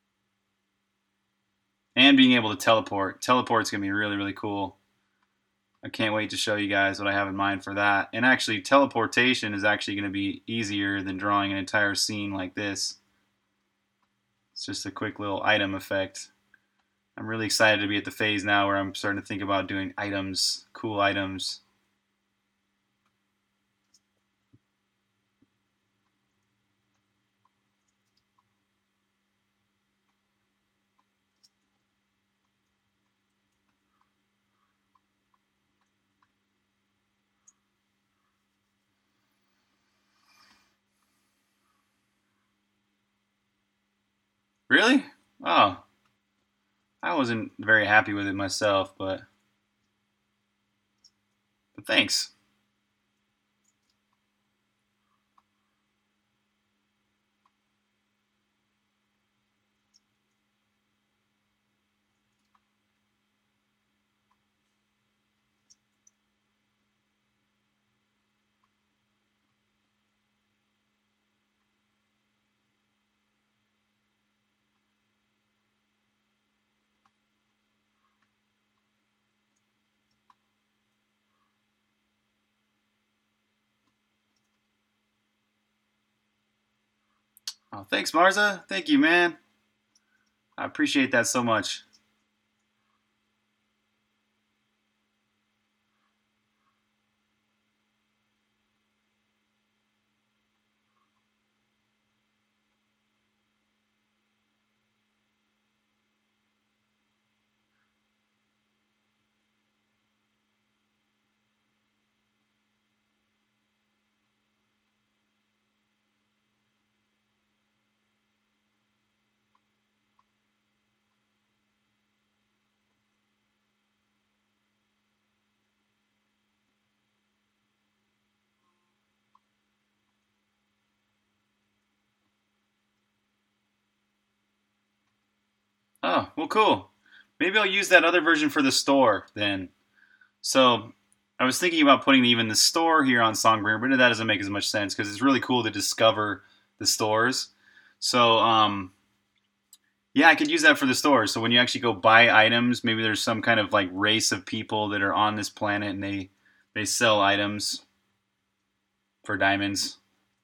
And being able to teleport. Teleport's going to be really, really cool. I can't wait to show you guys what I have in mind for that. And actually, teleportation is actually going to be easier than drawing an entire scene like this. It's just a quick little item effect. I'm really excited to be at the phase now where I'm starting to think about doing items, cool items. Really? Oh, I wasn't very happy with it myself, but thanks. Oh, thanks, Marza. Thank you, man. I appreciate that so much. Oh, well, cool. Maybe I'll use that other version for the store then. So I was thinking about putting even the store here on Songbringer, but that doesn't make as much sense because it's really cool to discover the stores. So yeah, I could use that for the store. So when you actually go buy items, maybe there's some kind of like race of people that are on this planet and they sell items for diamonds.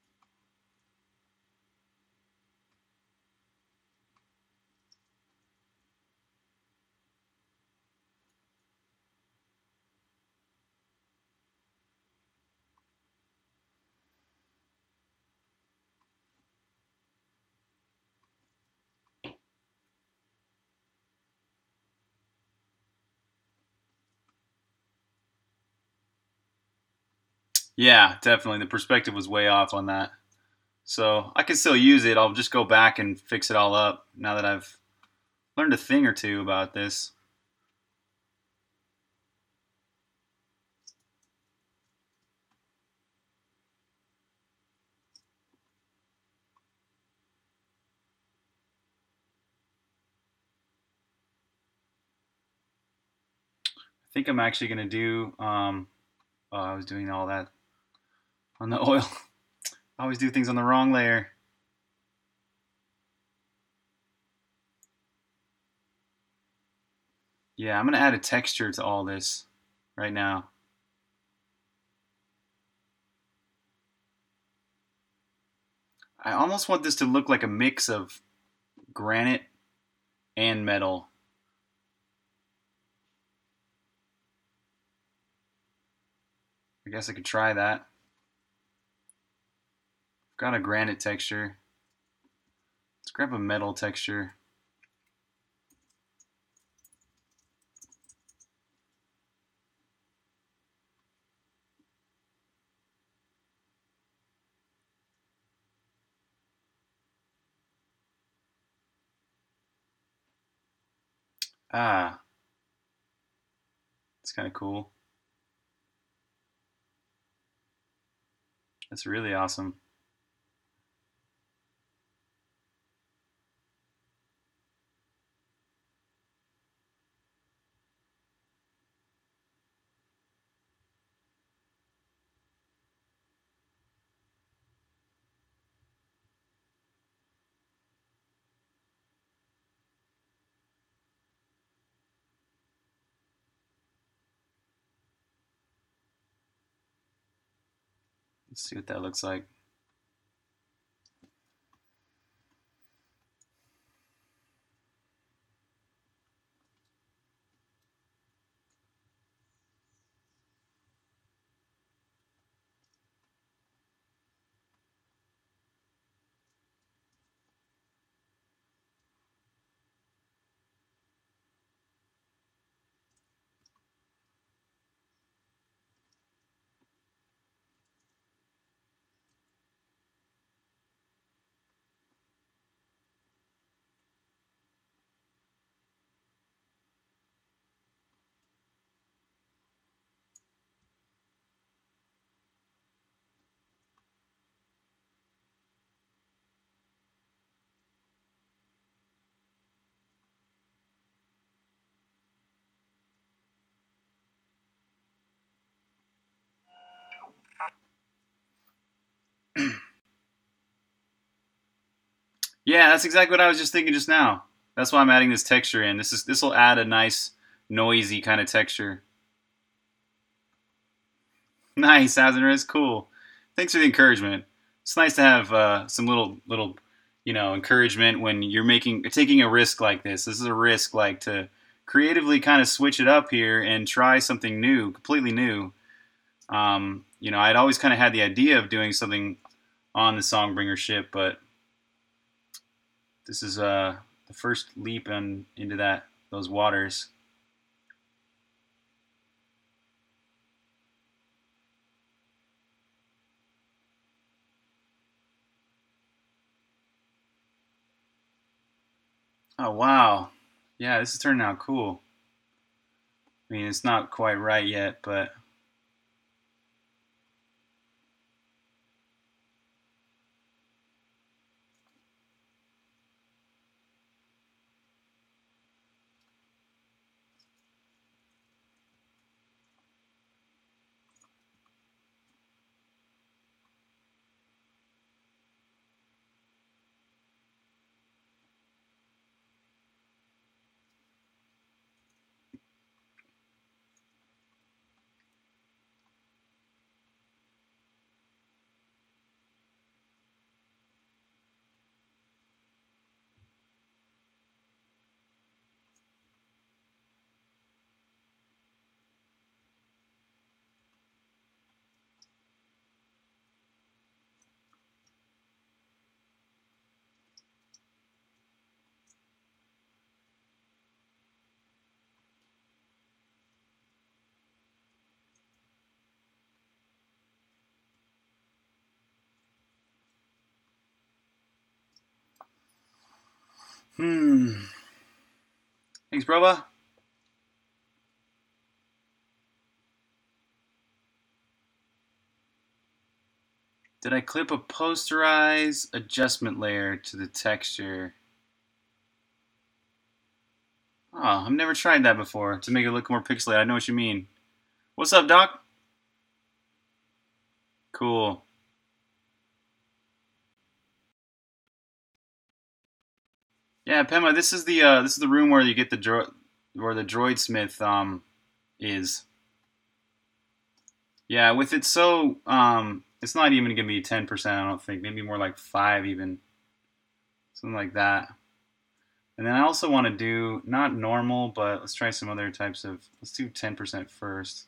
Yeah, definitely. The perspective was way off on that. So I can still use it. I'll just go back and fix it all up now that I've learned a thing or two about this. I think I'm actually going to do, oh, I was doing all that on the oil. I always do things on the wrong layer. Yeah, I'm going to add a texture to all this right now. I almost want this to look like a mix of granite and metal. I guess I could try that. I've got a granite texture. Let's grab a metal texture. Ah, it's kind of cool. That's really awesome. Let's see what that looks like. Yeah, that's exactly what I was just thinking just now. That's why I'm adding this texture in. This will add a nice noisy kind of texture. Nice, Azanris, cool. Thanks for the encouragement. It's nice to have some little encouragement when you're taking a risk like this. This is a risk, like, to creatively kind of switch it up here and try something new, completely new. I'd always kind of had the idea of doing something on the Songbringer ship, but this is the first leap into those waters. Oh wow, yeah, this is turning out cool. I mean, it's not quite right yet, but Thanks, brother. Did I clip a posterize adjustment layer to the texture? Oh, I've never tried that before to make it look more pixelated. I know what you mean. What's up, Doc? Cool. Yeah, Pema, this is the room where you get where the droid smith is. Yeah, with it so it's not even gonna be 10%. I don't think. Maybe more like 5 even, something like that. And then I also want to do not normal, but let's try some other types of. Let's do 10% first.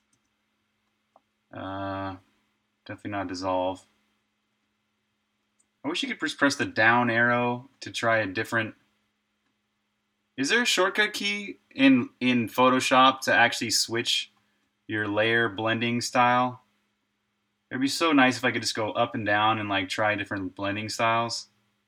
Definitely not dissolve. I wish you could just press the down arrow to try a different. Is there a shortcut key in Photoshop to actually switch your layer blending style? It'd be so nice if I could just go up and down and like try different blending styles.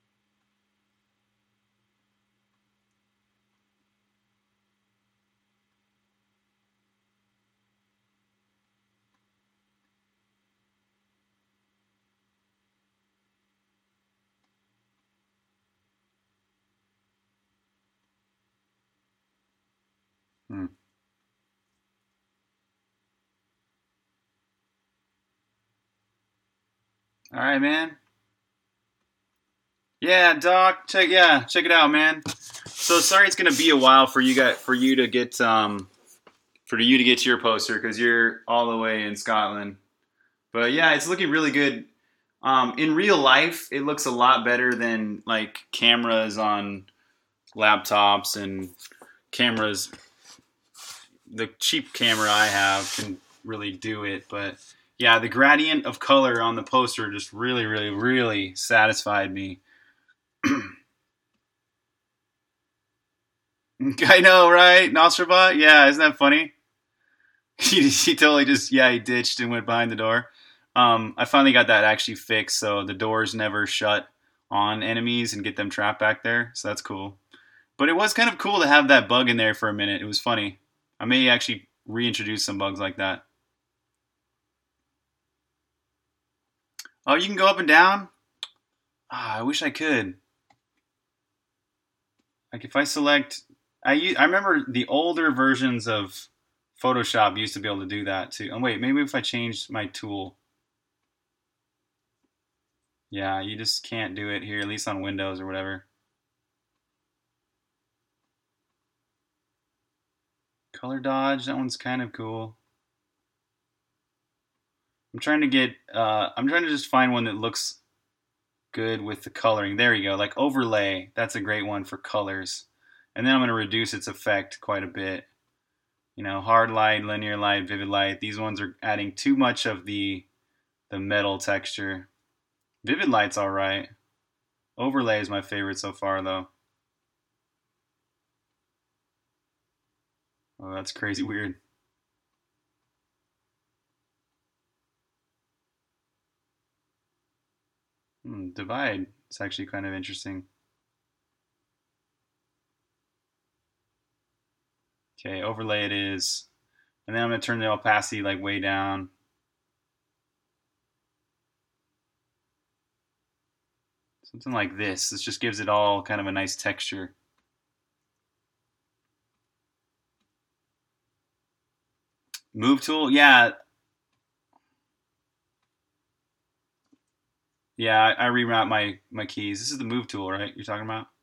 Hmm. All right, man. Yeah, Doc. Check it out, man. So sorry, it's gonna be a while for you to get to your poster because you're all the way in Scotland. But yeah, it's looking really good. In real life, it looks a lot better than like cameras on laptops and cameras. The cheap camera I have can really do it, but yeah, the gradient of color on the poster just really, really, really satisfied me. I know, right? Nostrabot? Yeah, isn't that funny? He totally just, yeah, he ditched and went behind the door. I finally got that actually fixed, so the doors never shut on enemies and get them trapped back there, so that's cool. But it was kind of cool to have that bug in there for a minute. It was funny. I may actually reintroduce some bugs like that. Oh, you can go up and down? Ah, I wish I could. Like if I select, I remember the older versions of Photoshop used to be able to do that too. Oh wait, maybe if I changed my tool. Yeah, you just can't do it here, at least on Windows or whatever. Color dodge, that one's kind of cool. I'm trying to just find one that looks good with the coloring. There you go, like overlay. That's a great one for colors. And then I'm going to reduce its effect quite a bit. You know, hard light, linear light, vivid light. These ones are adding too much of the metal texture. Vivid light's all right. Overlay is my favorite so far, though. Oh, that's crazy weird. Divide. It's actually kind of interesting. Okay, overlay it is. And then I'm going to turn the opacity like way down. Something like this. This just gives it all kind of a nice texture. Move tool, yeah. Yeah, I reroute my keys. This is the move tool, right? You're talking about?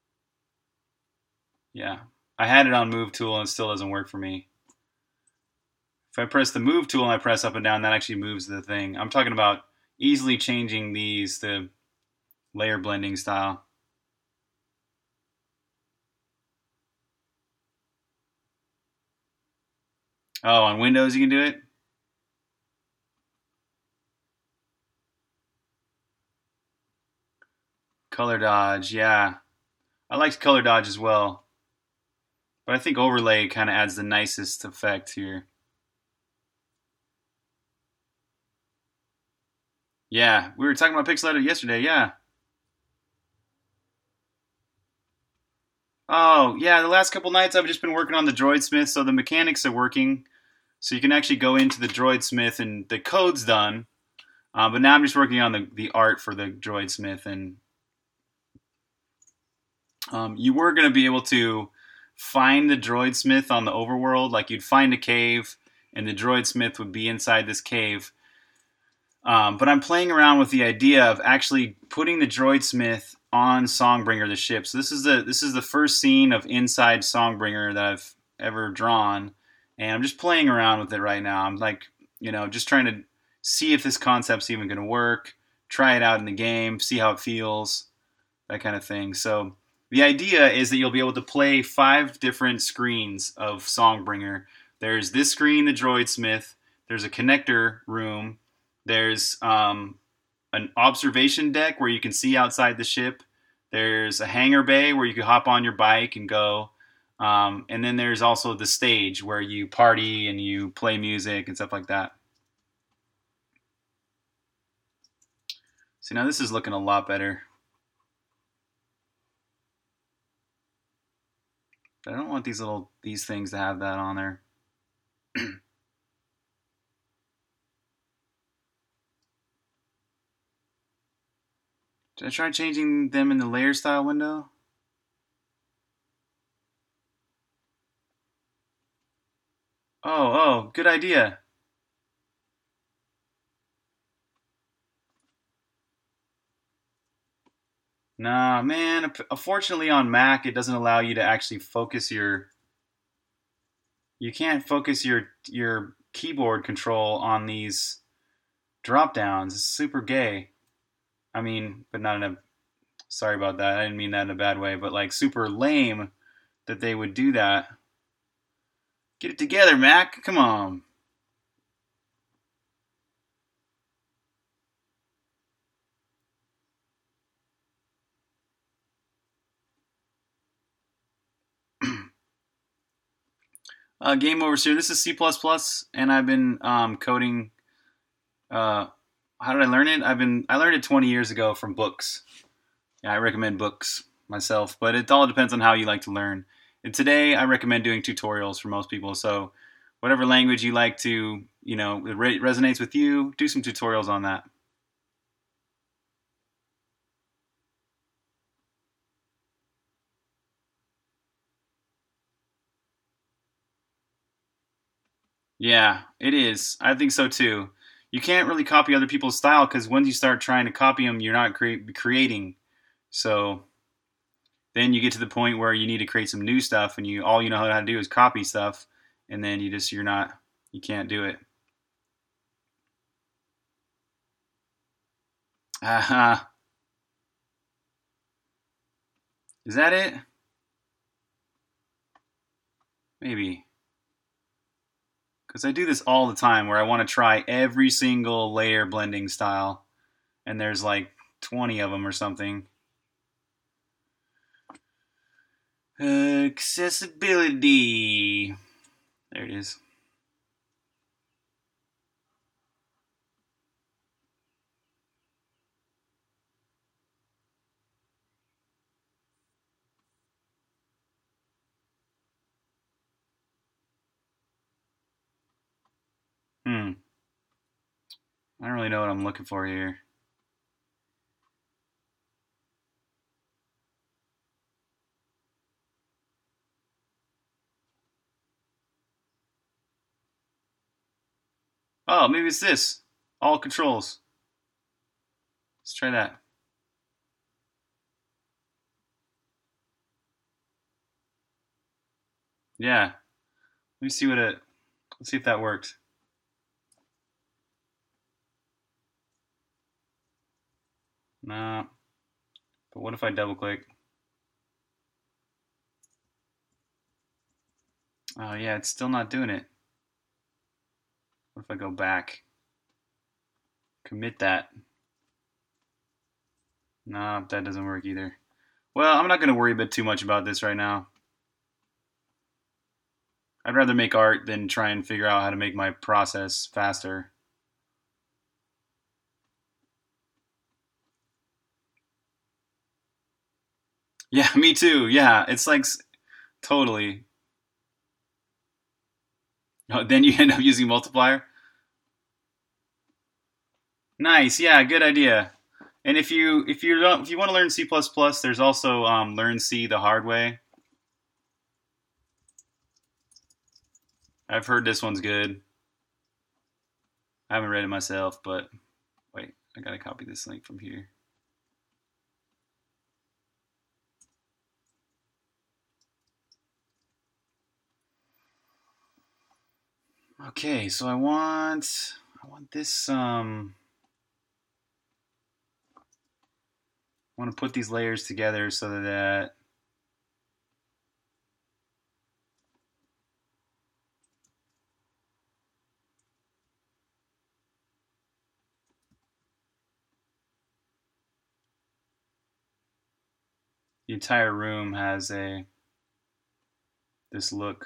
Yeah. I had it on move tool and it still doesn't work for me. If I press the move tool and I press up and down, that actually moves the thing. I'm talking about easily changing these to layer blending style. Oh, on Windows you can do it? Color dodge, yeah. I liked color dodge as well. But I think overlay kind of adds the nicest effect here. Yeah, we were talking about pixel edit yesterday, yeah. Oh, yeah, the last couple nights I've just been working on the Droidsmith, so the mechanics are working. So you can actually go into the Droidsmith and the code's done. But now I'm just working on the art for the Droidsmith, and you were going to be able to find the Droidsmith on the overworld. Like you'd find a cave, and the Droidsmith would be inside this cave. But I'm playing around with the idea of actually putting the Droidsmith on Songbringer, the ship. So this is the first scene of inside Songbringer that I've ever drawn, and I'm just playing around with it right now. I'm like, just trying to see if this concept's even going to work, try it out in the game, see how it feels, that kind of thing. So the idea is that you'll be able to play 5 different screens of Songbringer. There's this screen, the Droidsmith. There's a connector room. There's an observation deck where you can see outside the ship. There's a hangar bay where you can hop on your bike and go. And then there's also the stage where you party and you play music and stuff like that. So now this is looking a lot better. But I don't want these things to have that on there. Did I try changing them in the layer style window? Oh, good idea. Nah, man, unfortunately on Mac it doesn't allow you to actually focus you can't focus your keyboard control on these drop downs. It's super gay. I mean, but not in a. Sorry about that. I didn't mean that in a bad way, but like super lame that they would do that. Get it together, Mac. Come on. Game over, sir. This is C++, and I've been coding. Uh, how did I learn it? I learned it 20 years ago from books. Yeah, I recommend books myself, but it all depends on how you like to learn. And today, I recommend doing tutorials for most people. So, whatever language you like to, it resonates with you, do some tutorials on that. Yeah, it is. I think so too. You can't really copy other people's style because once you start trying to copy them, you're not creating. So then you get to the point where you need to create some new stuff, and you all you know how to do is copy stuff, and then you can't do it. Aha, is that it? Maybe because I do this all the time where I want to try every single layer blending style, and there's like 20 of them or something. Accessibility. There it is. Hmm. I don't really know what I'm looking for here. Oh, maybe it's this. All controls. Let's try that. Yeah. Let me see what it. Let's see if that worked. Nah. But what if I double click? Oh yeah, it's still not doing it. What if I go back? Commit that. Nah, that doesn't work either. Well, I'm not going to worry a bit too much about this right now. I'd rather make art than try and figure out how to make my process faster. Yeah, me too. Yeah, it's like totally. Oh, then you end up using multiplier. Nice. Yeah, good idea. And if you want to learn C++, there's also Learn C the hard way. I've heard this one's good. I haven't read it myself, but wait, I gotta copy this link from here. Okay, so I want this I want to put these layers together so that the entire room has this look.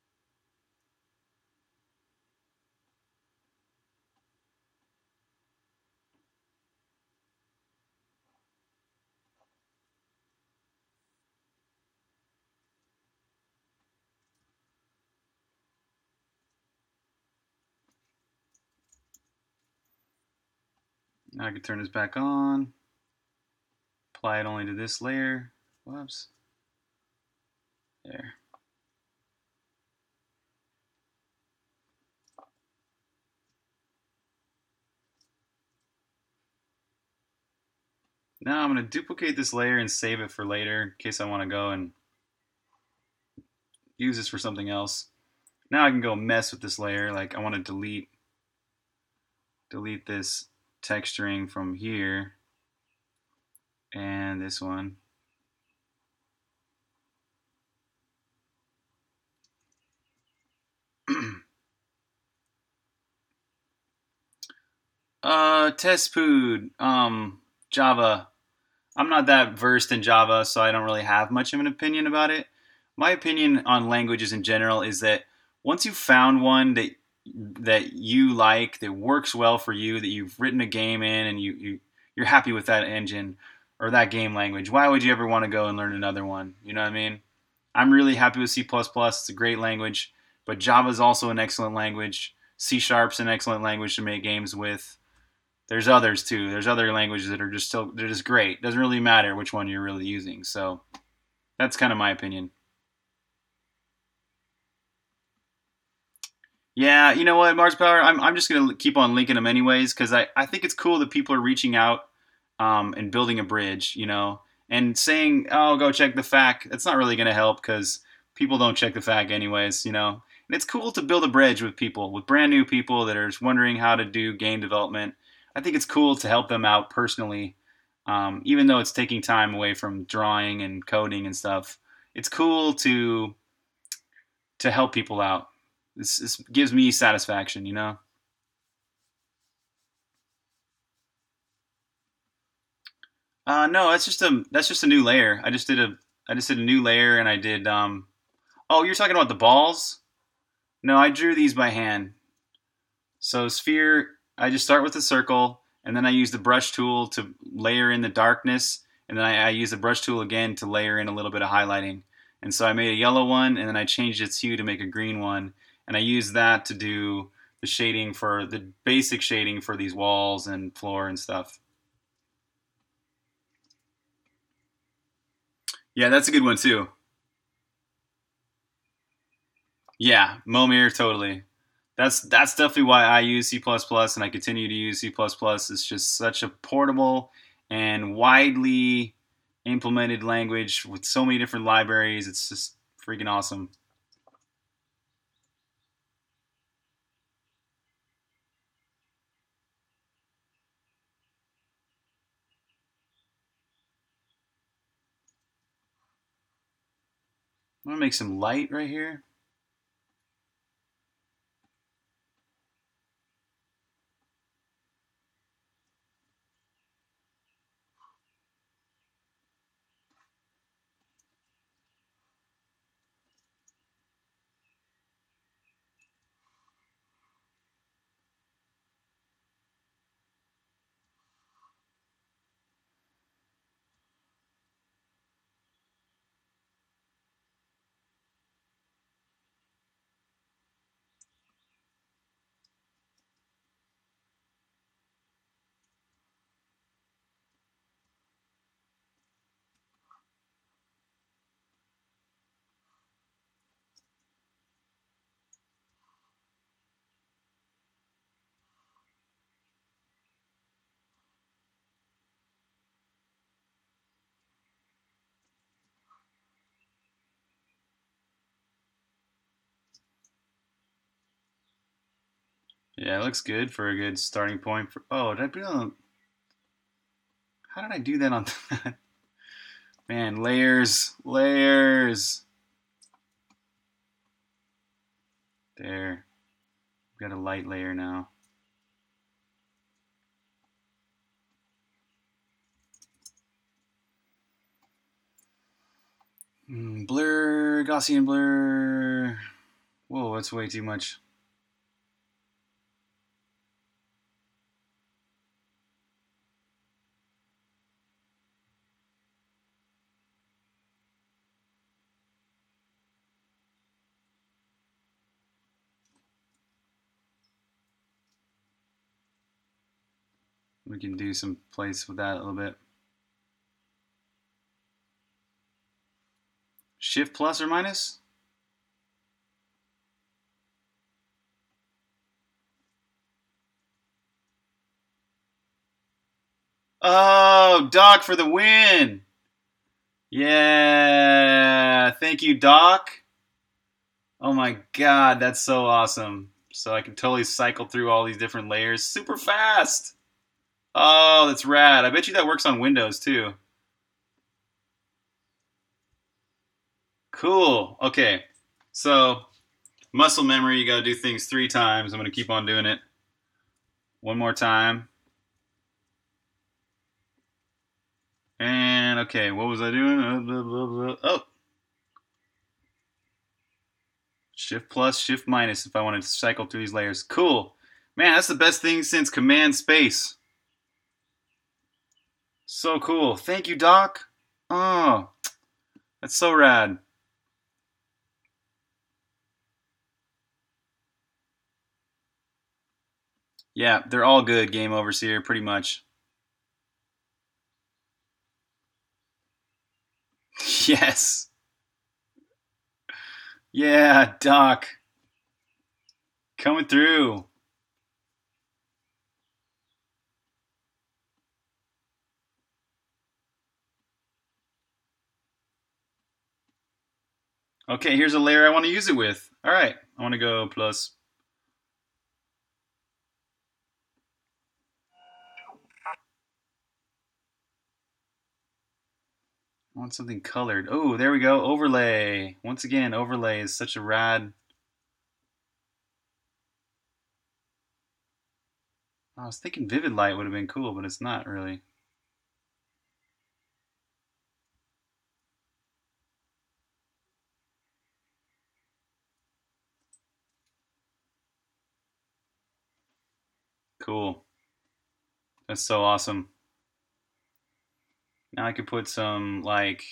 Now I can turn this back on. Apply it only to this layer. Whoops. There. Now I'm going to duplicate this layer and save it for later in case I want to go and use this for something else. Now I can go mess with this layer. Like I want to delete delete this texturing from here and this one. Testpood, Java. I'm not that versed in Java, so I don't really have much of an opinion about it. My opinion on languages in general is that once you've found one that you like, that works well for you, that you've written a game in, and you're happy with that engine or that game language, why would you ever want to go and learn another one? You know what I mean? I'm really happy with C++. It's a great language, but Java is also an excellent language. C Sharp's an excellent language to make games with. There's others too. There's other languages that are they're just great. Doesn't really matter which one you're really using. So that's kind of my opinion. Yeah, you know what, Mars Power, I'm just gonna keep on linking them anyways because I think it's cool that people are reaching out and building a bridge, and saying, oh, go check the FAQ. That's not really gonna help because people don't check the FAQ anyways. And it's cool to build a bridge with people, with brand new people that are just wondering how to do game development. I think it's cool to help them out personally, even though it's taking time away from drawing and coding and stuff. It's cool to help people out. This gives me satisfaction. No, that's just a new layer. I just did a new layer and I did. Oh, you're talking about the balls? No, I drew these by hand. So sphere, I just start with a circle, and then I use the brush tool to layer in the darkness, and then I use the brush tool again to layer in a little bit of highlighting. And so I made a yellow one, and then I changed its hue to make a green one, and I used that to do the shading for the basic shading for these walls and floor and stuff. Yeah, that's a good one too. Yeah, Momir, totally. That's definitely why I use C++ and I continue to use C++. It's just such a portable and widely implemented language with so many different libraries. It's just freaking awesome. I'm gonna make some light right here. Yeah, it looks good for a good starting point. Oh, did I put on? How did I do that on that? Man, layers, layers. There, got a light layer now. Blur, Gaussian blur. Whoa, that's way too much. We can do some place with that a little bit. Shift plus or minus? Oh, Doc for the win! Yeah, thank you, Doc. Oh my God, that's so awesome. so I can totally cycle through all these different layers super fast. Oh, that's rad. I bet you that works on Windows too. Cool. Okay. So, muscle memory, you gotta do things 3 times. I'm gonna keep on doing it. One more time. And okay, what was I doing? Oh. Shift plus, shift minus if I want to cycle through these layers. Cool. Man, that's the best thing since Command Space. So cool. Thank you, Doc. Oh, that's so rad. Yeah, they're all good game overs here, pretty much. Yes. Yeah, Doc. Coming through. Okay, here's a layer I want to use it with. All right, I want to go plus. I want something colored. Oh, there we go. Overlay. Once again, overlay is such a rad. I was thinking vivid light would have been cool, but it's not really. Cool. That's so awesome. Now I could put some like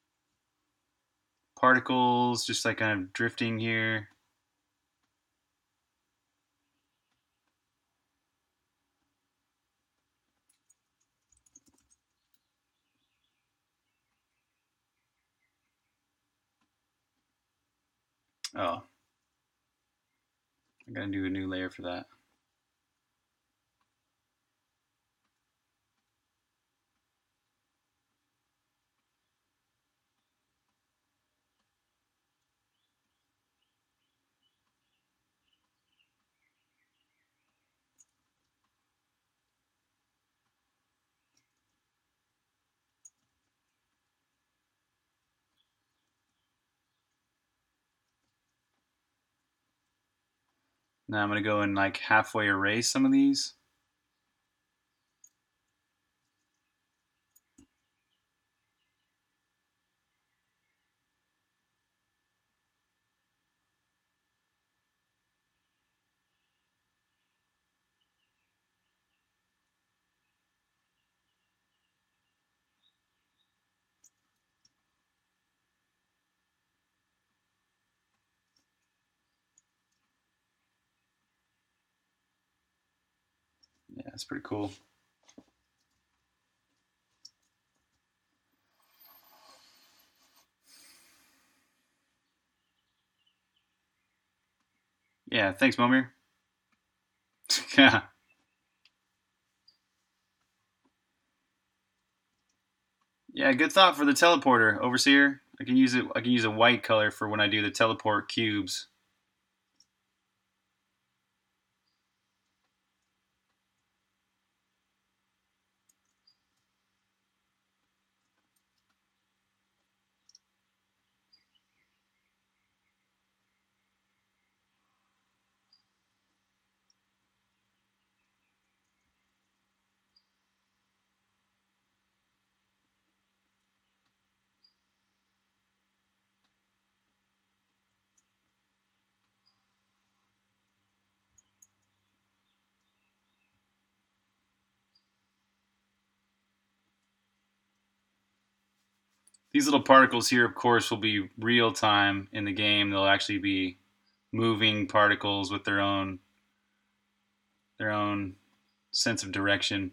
particles just like kind of drifting here. Oh, I gotta do a new layer for that. Now I'm gonna go and like halfway erase some of these. Yeah, that's pretty cool. Yeah, thanks, Momir. Yeah. Yeah, good thought for the teleporter, Overseer. I can use it. I can use a white color for when I do the teleport cubes. These little particles here, of course, will be real time in the game. They'll actually be moving particles with their own sense of direction.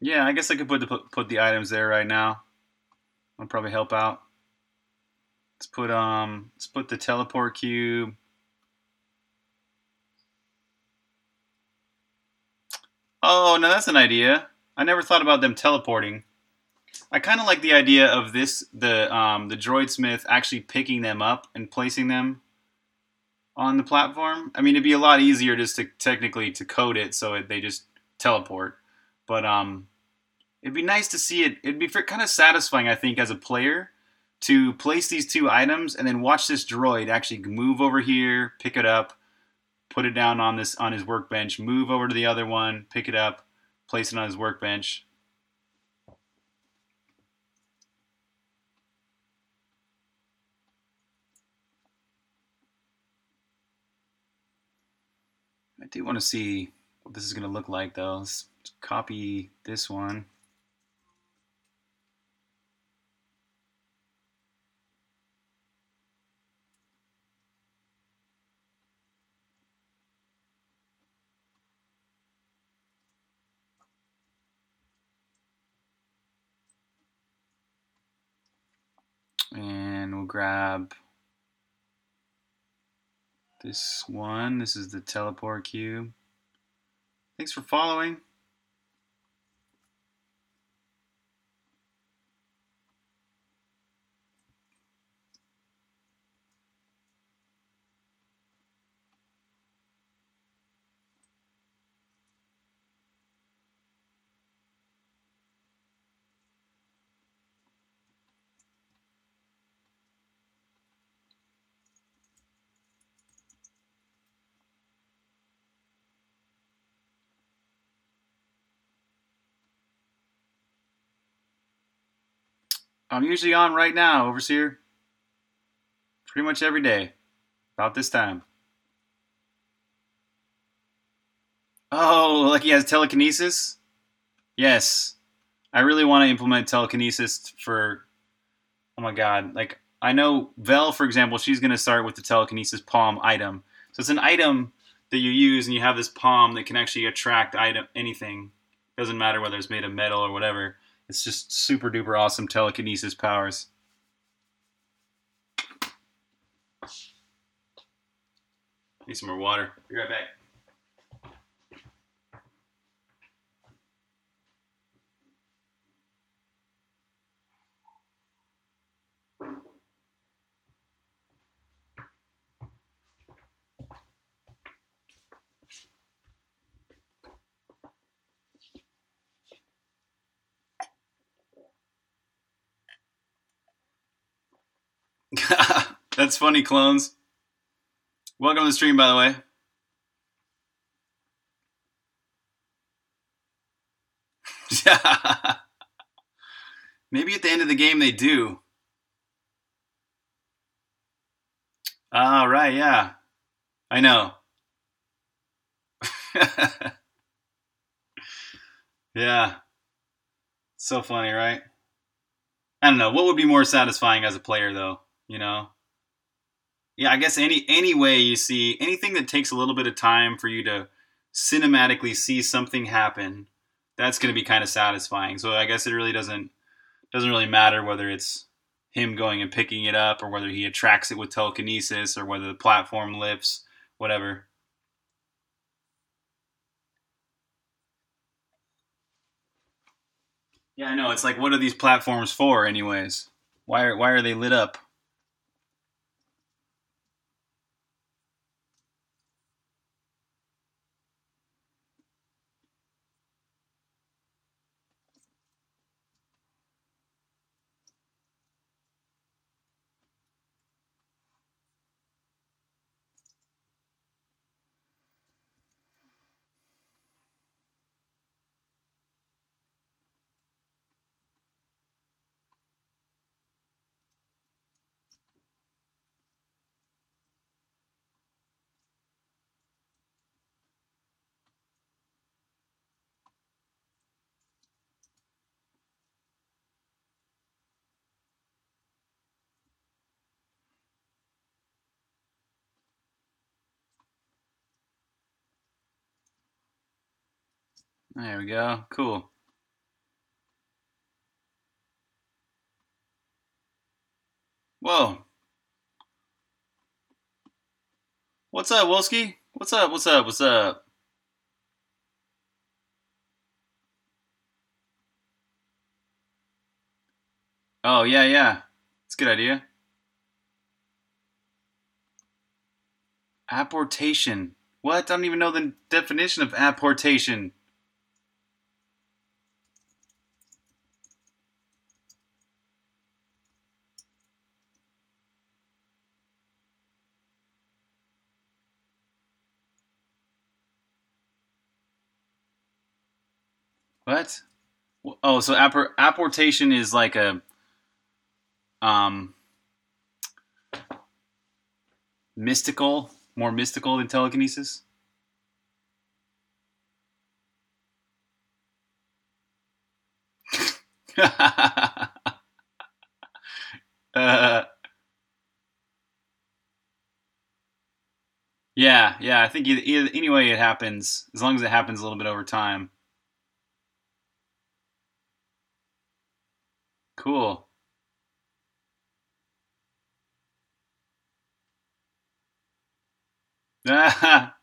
Yeah, I guess I could put the items there right now. That'll probably help out. Let's put the teleport cube. Oh, no, that's an idea. I never thought about them teleporting. I kind of like the idea of the droid smith actually picking them up and placing them on the platform. I mean, it'd be a lot easier just to technically to code it so they just teleport. But it'd be nice to see it. It'd be kind of satisfying, I think, as a player to place these two items and then watch this droid actually move over here, pick it up, put it down on this on his workbench, move over to the other one, pick it up, place it on his workbench. I do want to see what this is going to look like, though. Let's copy this one. And we'll grab this one. This is the teleport cube. Thanks for following. I'm usually on right now, Overseer. Pretty much every day. About this time. Oh, like he has telekinesis? Yes. I really want to implement telekinesis for. Oh my god. Like, I know Vel, for example, she's going to start with the telekinesis palm item. So it's an item that you use, and you have this palm that can actually attract anything. Doesn't matter whether it's made of metal or whatever. It's just super duper awesome telekinesis powers. Need some more water. Be right back. That's funny, clones. Welcome to the stream, by the way. Maybe at the end of the game they do. Ah, right, yeah. I know. Yeah. So funny, right? I don't know. What would be more satisfying as a player, though? You know? Yeah, I guess any way you see anything that takes a little bit of time for you to cinematically see something happen, that's going to be kind of satisfying. So I guess it really doesn't really matter whether it's him going and picking it up or whether he attracts it with telekinesis or whether the platform lifts, whatever. Yeah, I know. It's like, what are these platforms for, anyways? Why are they lit up? There we go. Cool. Whoa. What's up, Wolski? What's up? What's up? What's up? Oh, yeah, yeah. It's a good idea. Apportation. What? I don't even know the definition of apportation. What? Oh, so apportation is like a um mystical, more mystical than telekinesis. uh, yeah, yeah. I think anyway it happens as long as it happens a little bit over time. Cool. I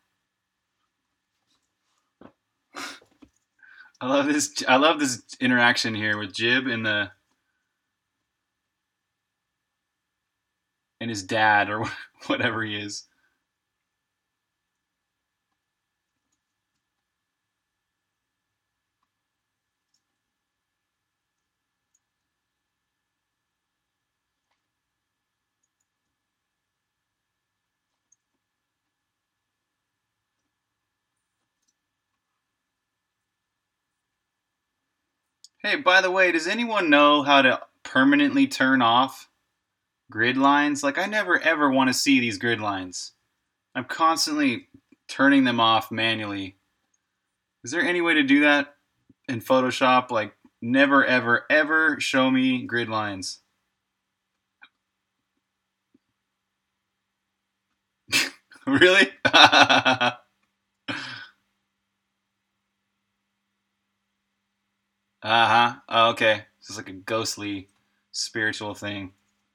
love this. I love this interaction here with Jib and his dad or whatever he is. Hey, by the way, does anyone know how to permanently turn off grid lines? Like, I never ever want to see these grid lines. I'm constantly turning them off manually. Is there any way to do that in Photoshop? Like, never ever ever show me grid lines. Really? Uh huh. Oh, okay. It's like a ghostly spiritual thing.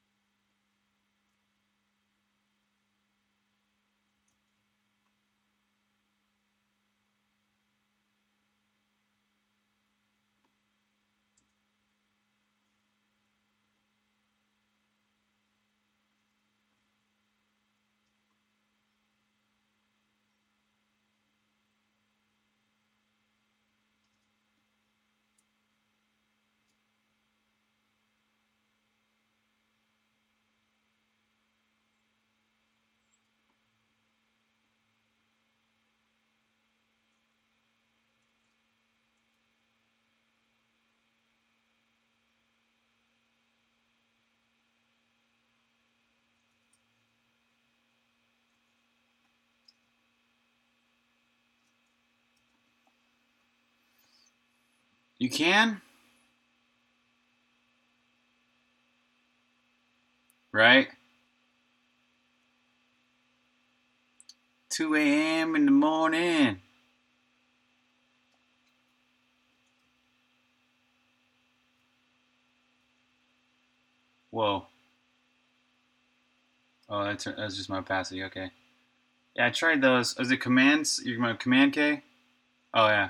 You can, right? 2 a.m. in the morning. Whoa. Oh, that's just my opacity. Okay. Yeah, I tried those. Is it commands? You're my command K? Oh yeah.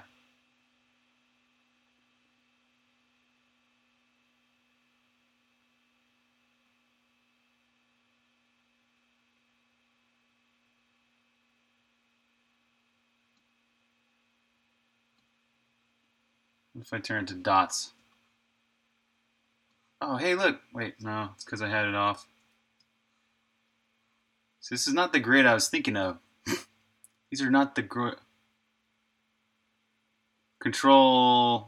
What if I turn it to dots? Oh, hey, look. Wait, no, it's because I had it off. So this is not the grid I was thinking of. These are not the control.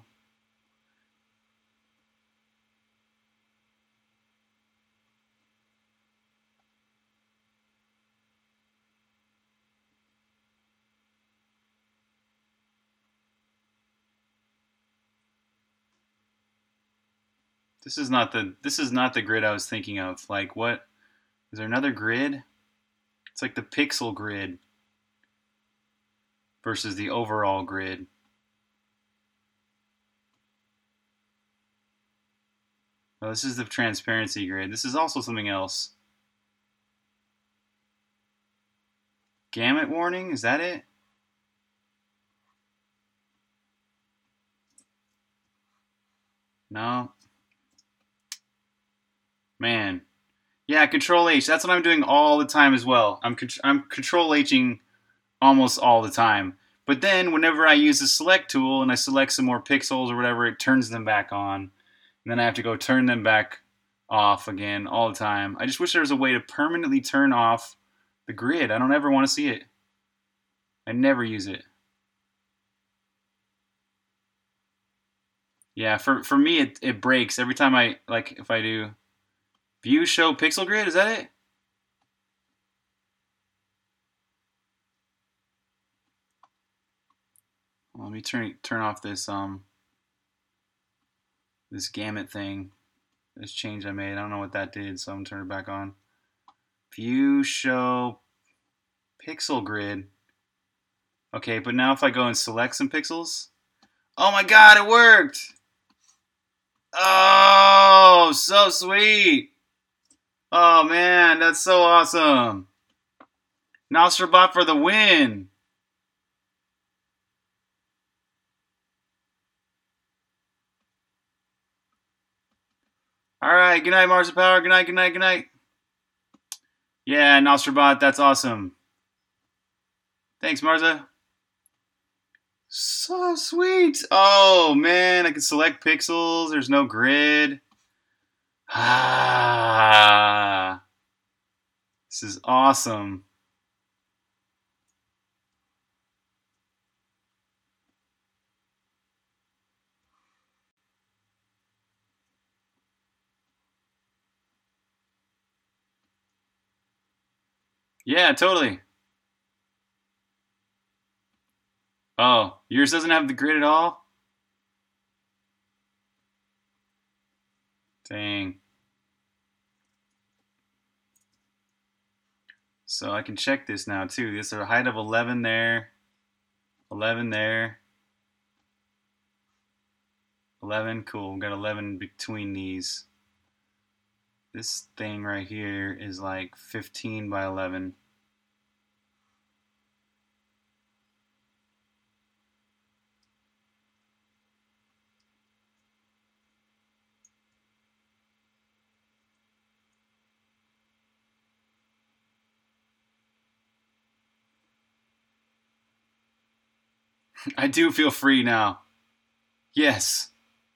This is not the grid I was thinking of. Like what? Is there another grid? It's like the pixel grid versus the overall grid. Oh, this is the transparency grid. This is also something else. Gamut warning, is that it? No. Man. Yeah, Control H. That's what I'm doing all the time as well. I'm Control Hing almost all the time. But then whenever I use the select tool and I select some more pixels or whatever, it turns them back on. And then I have to go turn them back off again all the time. I just wish there was a way to permanently turn off the grid. I don't ever want to see it. I never use it. Yeah, for me it breaks every time I if I do view show pixel grid, is that it? Well, let me turn off this gamut thing. This change I made. I don't know what that did, so I'm gonna turn it back on. View show pixel grid. Okay, but now if I go and select some pixels, oh my god, it worked! Oh, so sweet! Oh man, that's so awesome! Nostrabot for the win! Alright, good night, Mars of Power. Good night, good night, good night. Yeah, Nostrabot, that's awesome. Thanks, Marza. So sweet. Oh, man, I can select pixels. There's no grid. Ah, this is awesome. Yeah, totally. Oh, yours doesn't have the grid at all? Dang. So I can check this now too. This is a height of 11 there, 11 there, 11. Cool. We got 11 between these. This thing right here is like 15 by 11. I do feel free now. Yes.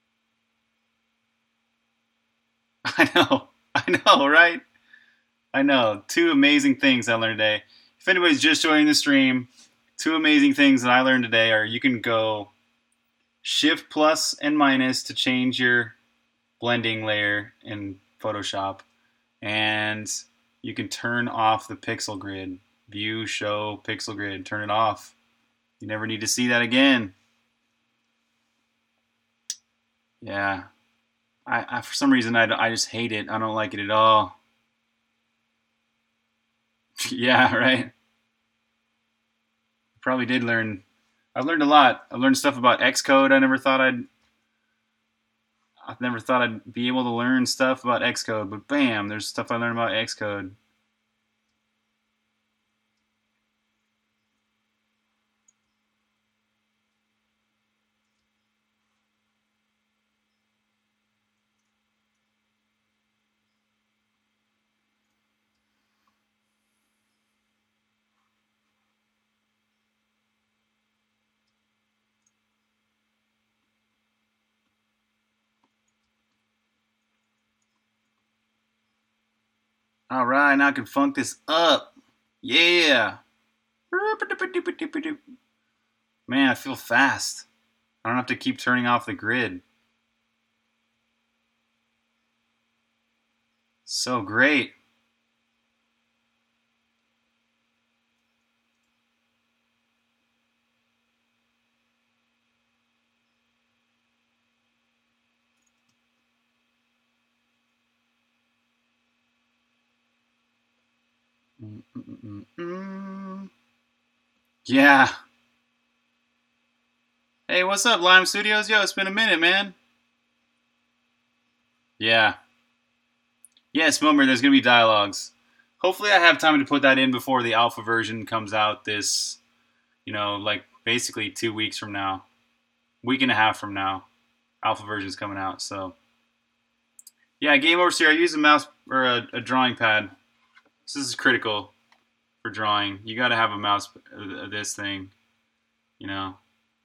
I know. I know, right? I know. Two amazing things I learned today. If anybody's just joining the stream, two amazing things that I learned today are you can go Shift plus and minus to change your blending layer in Photoshop, and you can turn off the pixel grid. View, show, pixel grid, turn it off. You never need to see that again. Yeah. I for some reason, I just hate it. I don't like it at all. Yeah, right. Probably did learn. I've learned a lot. I learned stuff about Xcode. I never thought I'd be able to learn stuff about Xcode, but bam, there's stuff I learned about Xcode. All right, now I can funk this up. Yeah. Man, I feel fast. I don't have to keep turning off the grid. So great. Yeah. Hey, what's up, Lime Studios? Yo, it's been a minute, man. Yeah. Yes, Momer, there's going to be dialogues. Hopefully I have time to put that in before the alpha version comes out this, like basically 2 weeks from now. Week and a half from now. Alpha version's coming out, so. Yeah, Game Overseer, I use a mouse or a drawing pad. This is critical for drawing. You got to have a mouse, this thing, you know.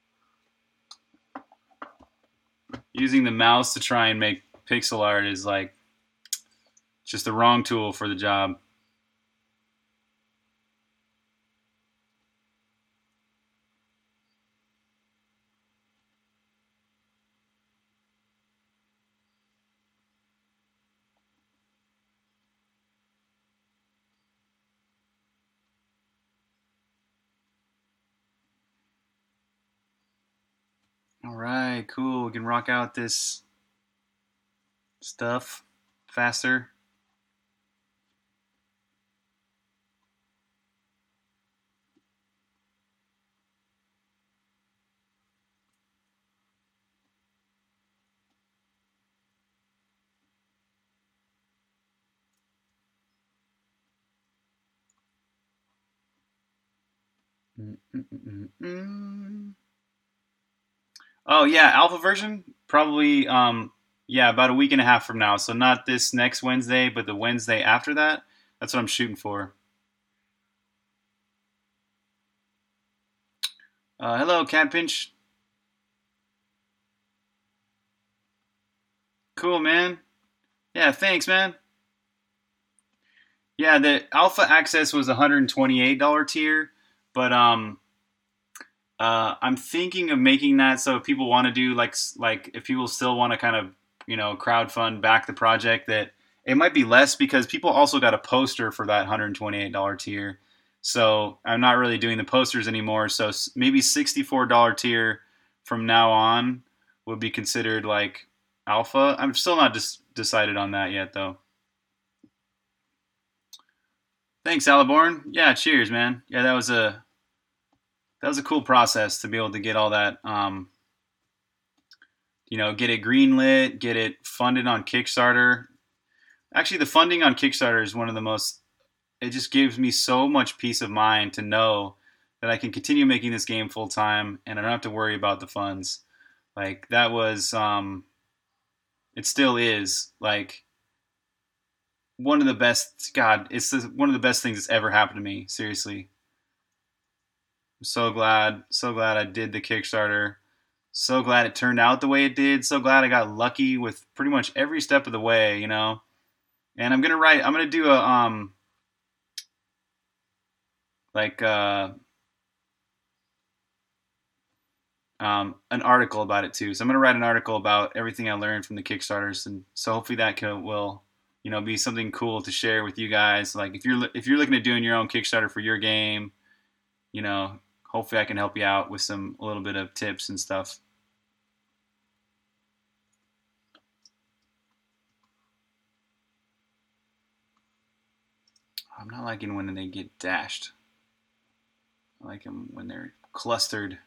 Using the mouse to try and make pixel art is like just the wrong tool for the job. All right, cool. We can rock out this stuff faster. Oh yeah, alpha version probably yeah, about a week and a half from now. So not this next Wednesday, but the Wednesday after that. That's what I'm shooting for. Hello, Cat Pinch. Cool, man. Yeah, thanks, man. Yeah, the alpha access was $128 tier, but I'm thinking of making that so if people want to do like if people still want to kind of crowdfund back the project, that it might be less because people also got a poster for that $128 tier. So I'm not really doing the posters anymore. So maybe $64 tier from now on would be considered like alpha. I'm still not decided on that yet though. Thanks, Aliborn. Yeah, cheers, man. Yeah, that was a cool process to be able to get all that, get it greenlit, get it funded on Kickstarter. Actually, the funding on Kickstarter is one of the most. It just gives me so much peace of mind to know that I can continue making this game full time and I don't have to worry about the funds. Like that was, it still is like one of the best. God, it's one of the best things that's ever happened to me. Seriously, I'm so glad I did the Kickstarter. So glad it turned out the way it did. So glad I got lucky with pretty much every step of the way. And I'm gonna do a like an article about it too. So I'm gonna write an article about everything I learned from the Kickstarters, and so hopefully that will be something cool to share with you guys. Like if you're looking at doing your own Kickstarter for your game, hopefully I can help you out with a little bit of tips and stuff. I'm not liking when they get dashed. I like them when they're clustered.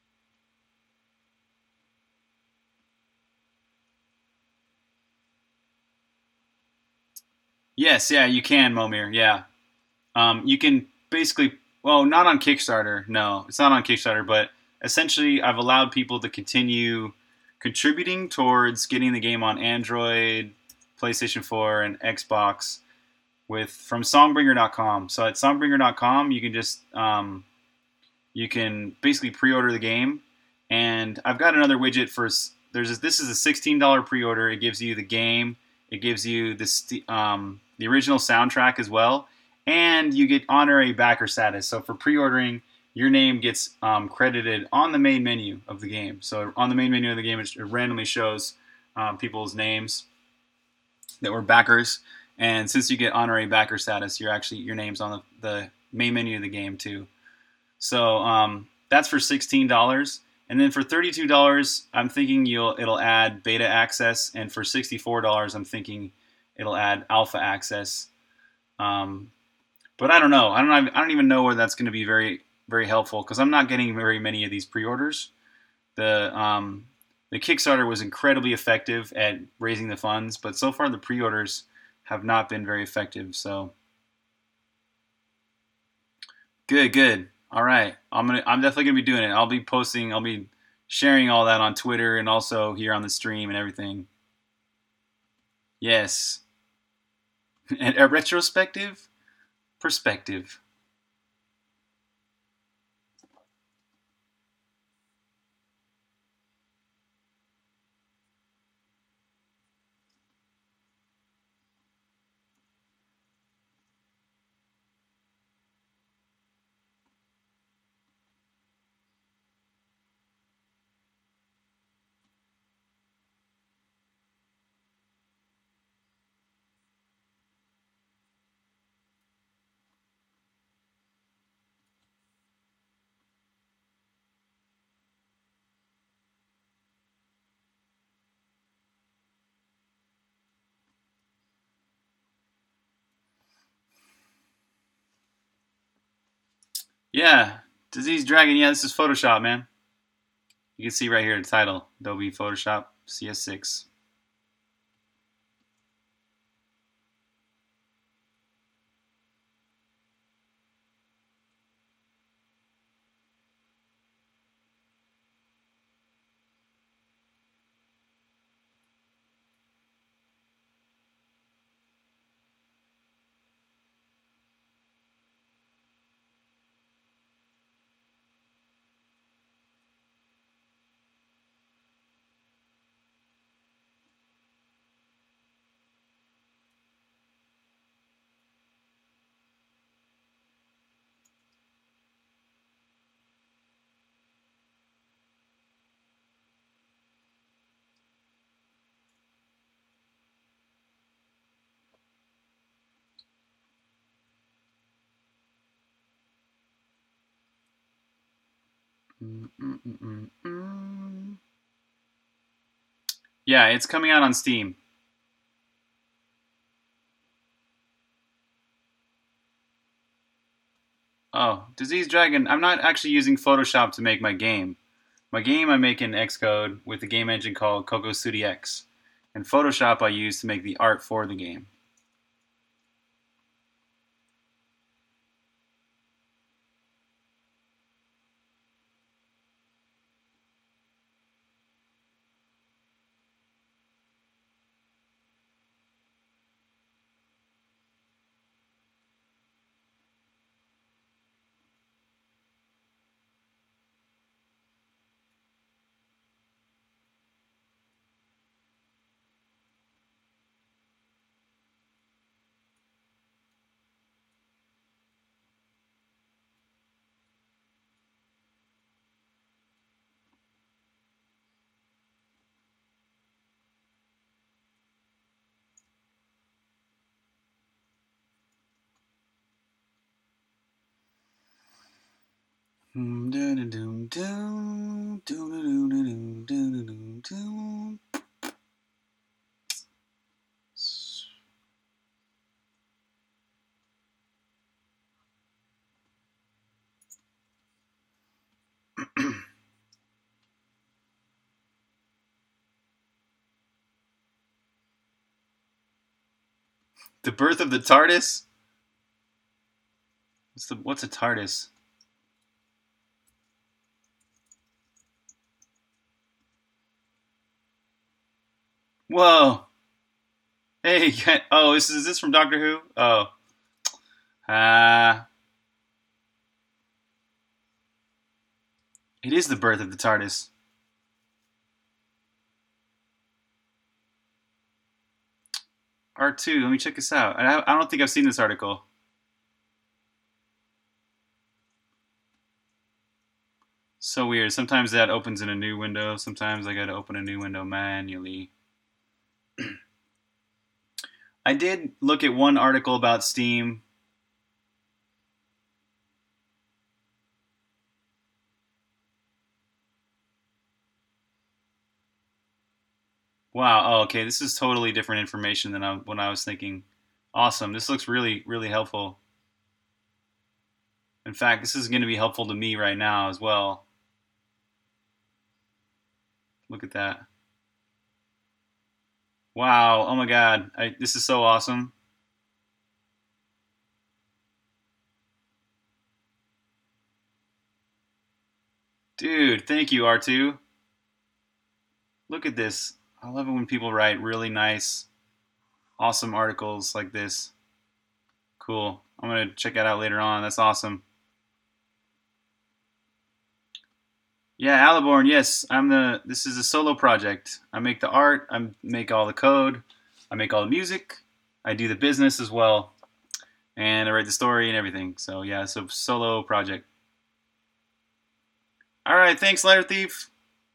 Yes, yeah, you can, Momir. Yeah, you can basically. Well, not on Kickstarter. No, it's not on Kickstarter. But essentially, I've allowed people to continue contributing towards getting the game on Android, PlayStation 4, and Xbox from Songbringer.com. So at Songbringer.com, you can just you can basically pre-order the game, and I've got another widget for this is a $16 pre-order. It gives you the game, it gives you the original soundtrack as well, and you get honorary backer status. So for pre-ordering, your name gets credited on the main menu of the game. So on the main menu of the game, it randomly shows people's names that were backers. And since you get honorary backer status, your name's on the main menu of the game too. So that's for $16, and then for $32, I'm thinking it'll add beta access, and for $64, I'm thinking it'll add alpha access. But I don't know. I don't even know where that's going to be very very helpful because I'm not getting very many of these pre-orders. The The Kickstarter was incredibly effective at raising the funds, but so far the pre-orders have not been very effective. So good. All right, I'm definitely gonna be doing it. I'll be posting. I'll be sharing all that on Twitter and also here on the stream and everything. Yes, and a retrospective perspective. Yeah, Disease Dragon. Yeah, this is Photoshop, man. You can see right here the title, Adobe Photoshop CS6. Yeah, it's coming out on Steam. Oh, Disease Dragon. I'm not actually using Photoshop to make my game. My game I make in Xcode with a game engine called Coco Studio X. And Photoshop I use to make the art for the game. The birth of the TARDIS? What's a TARDIS? Whoa. Hey, oh, is this from Doctor Who? Oh. It is the birth of the TARDIS. R2, let me check this out. I don't think I've seen this article. So weird. Sometimes that opens in a new window. Sometimes I gotta open a new window manually. I did look at one article about Steam. Wow. Oh, okay. This is totally different information than when I was thinking. Awesome. This looks really, really helpful. In fact, this is going to be helpful to me right now as well. Look at that. Wow. Oh my God. This is so awesome. Dude, thank you, R2. Look at this. I love it when people write really nice, awesome articles like this. Cool. I'm going to check that out later on. That's awesome. Yeah, Aliborn, yes. This is a solo project. I make the art, I make all the code, I make all the music, I do the business as well, and I write the story and everything. So yeah, it's a solo project. All right, thanks, Letter Thief.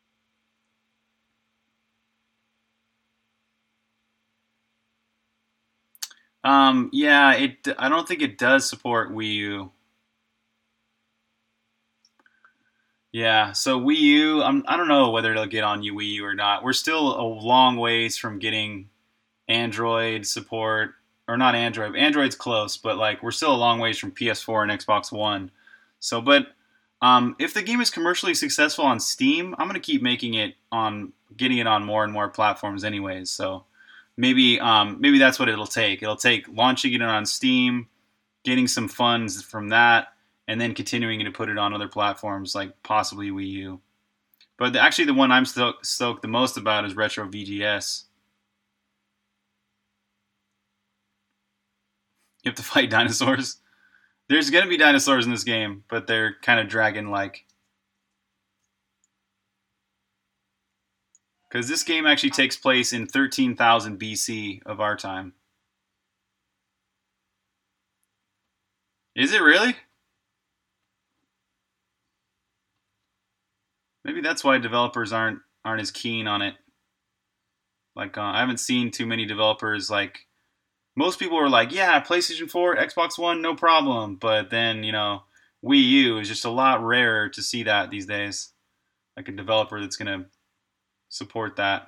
Yeah, it. I don't think it does support Wii U. Yeah, so Wii U, I don't know whether it'll get on Wii U or not. We're still a long ways from getting Android support, or not Android. Android's close, but like we're still a long ways from PS4 and Xbox One. So, but if the game is commercially successful on Steam, I'm gonna keep making it on, getting it on more and more platforms, anyways. So maybe that's what it'll take. It'll take launching it on Steam, getting some funds from that, and then continuing to put it on other platforms like possibly Wii U. But actually, the one I'm stoked the most about is Retro VGS. You have to fight dinosaurs. There's gonna be dinosaurs in this game, but they're kind of dragon-like. Because this game actually takes place in 13,000 BC of our time. Is it really? Maybe that's why developers aren't as keen on it. Like I haven't seen too many developers like, most people were like, yeah, PlayStation 4, Xbox One, no problem. But then, Wii U is just a lot rarer to see that these days. Like a developer that's gonna support that.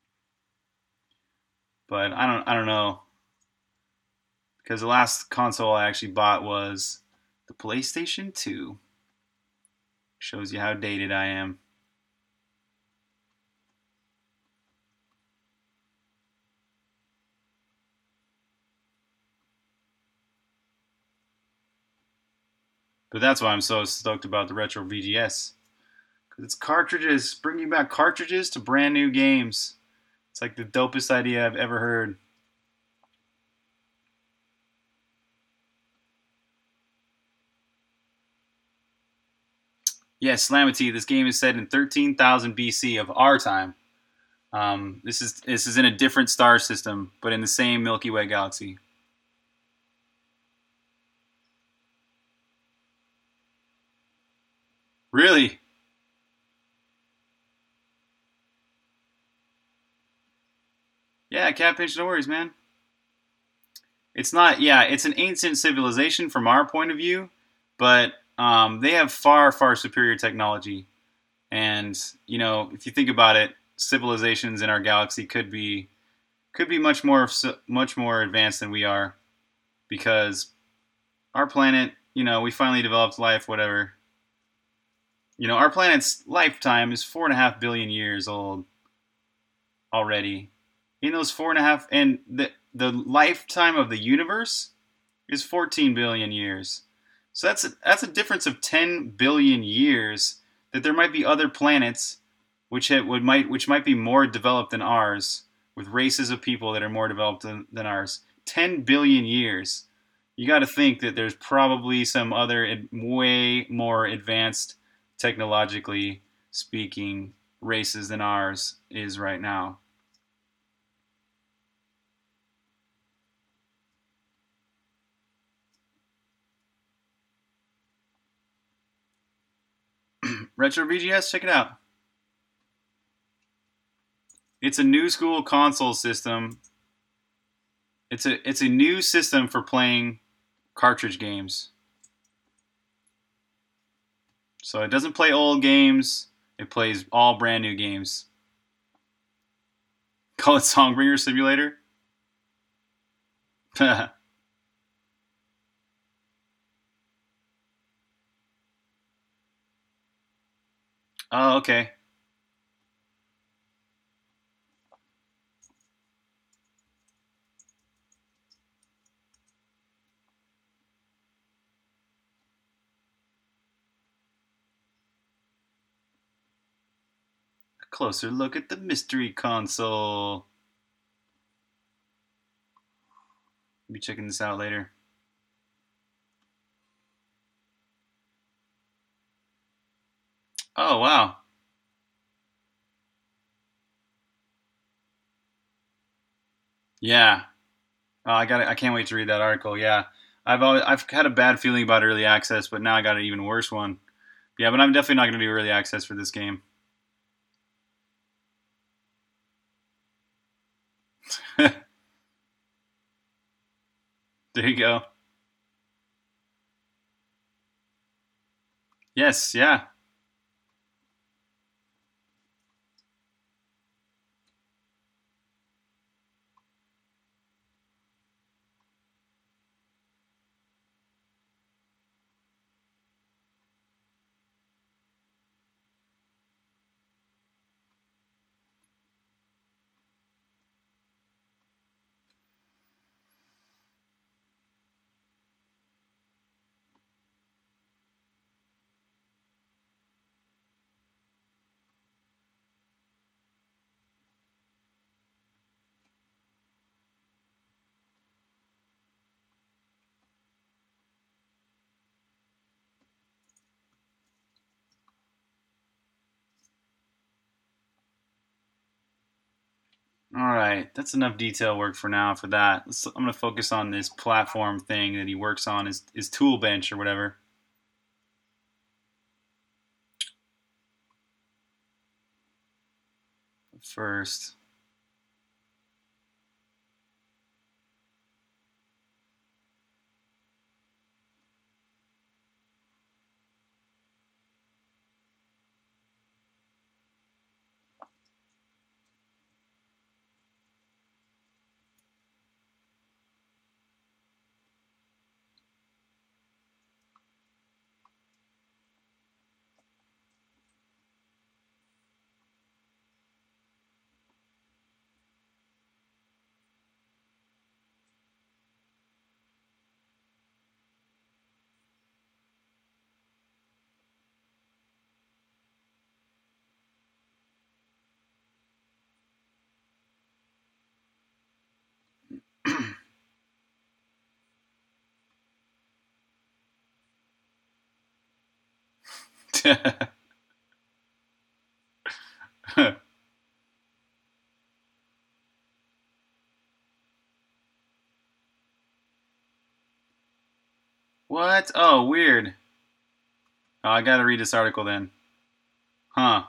But I don't know, because the last console I actually bought was the PlayStation 2. Shows you how dated I am. But that's why I'm so stoked about the Retro VGS. Because it's cartridges, bringing back cartridges to brand new games. It's like the dopest idea I've ever heard. Yes, Slamity, this game is set in 13,000 BC of our time. This is in a different star system, but in the same Milky Way galaxy. Really? Yeah, Catfish, no worries, man. It's not. Yeah, it's an ancient civilization from our point of view, but they have far, far superior technology. And if you think about it, civilizations in our galaxy could be much more advanced than we are, because our planet, we finally developed life, whatever. Our planet's lifetime is 4.5 billion years old already. In those 4.5, and the lifetime of the universe is 14 billion years. So that's a difference of 10 billion years. That there might be other planets which might be more developed than ours, with races of people that are more developed than ours. 10 billion years. You got to think that there's probably some other way more advanced, technologically speaking, races than ours is right now. Retro VGS, check it out. It's a new school console system. It's a new system for playing cartridge games. So it doesn't play old games. It plays all brand new games. Call it Songbringer Simulator. Oh, okay. closer look at the mystery console. I'll be checking this out later. Oh, wow. Yeah. Oh, I can't wait to read that article. Yeah. I've had a bad feeling about early access, but now I got an even worse one. Yeah, but I'm definitely not going to do early access for this game. There you go. Yes, yeah. All right, that's enough detail work for now for that. I'm going to focus on this platform thing that he works on, his tool bench or whatever. First. What? Oh, weird. Oh, I got to read this article then. Huh.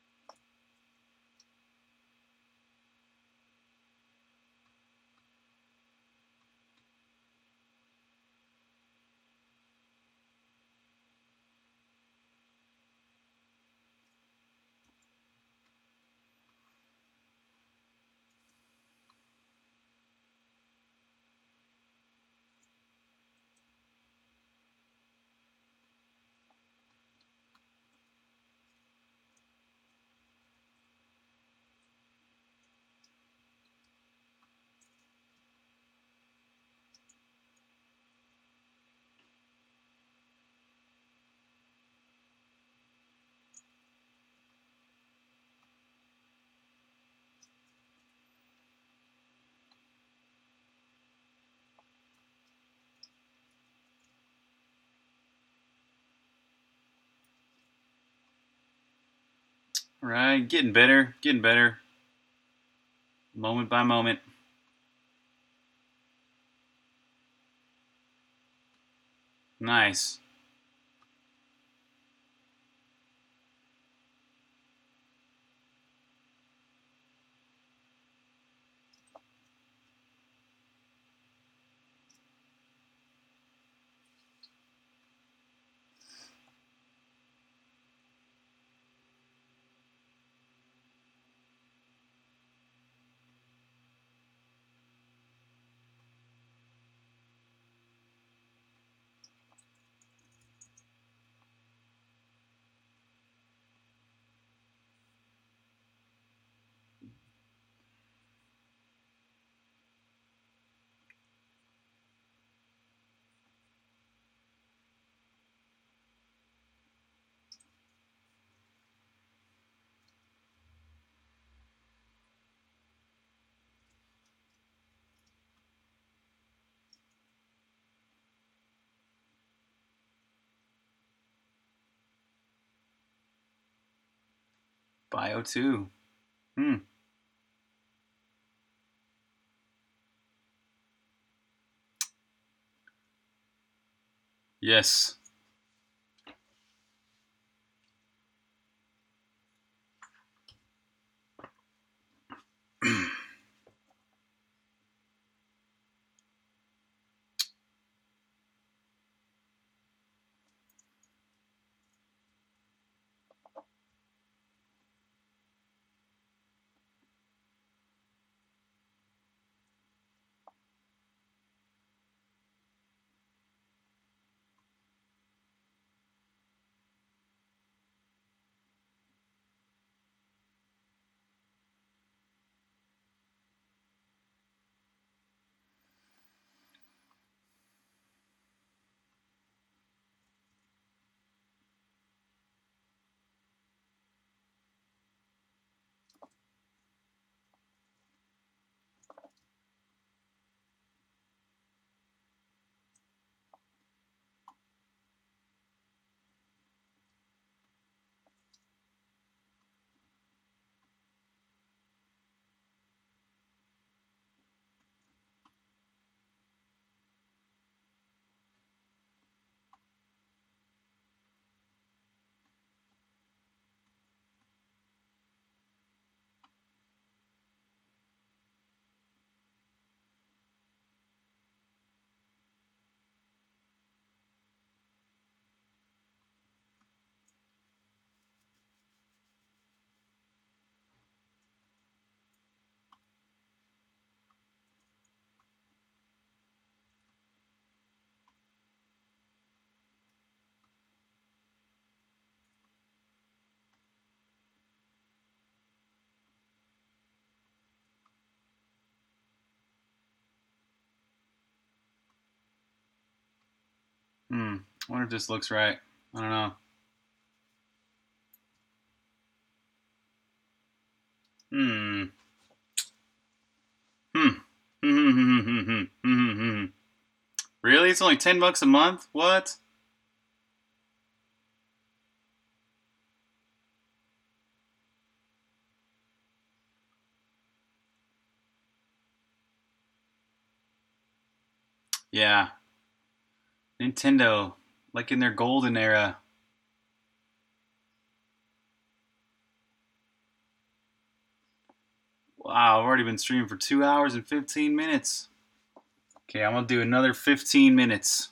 All right, getting better, getting better. Moment by moment. Nice. Bio 2. Hmm. Yes. Hmm. I wonder if this looks right. I don't know. Hmm. Hmm. Really? It's only $10 a month? What? Yeah. Nintendo, like in their golden era. Wow, I've already been streaming for 2 hours and 15 minutes. Okay, I'm gonna do another 15 minutes.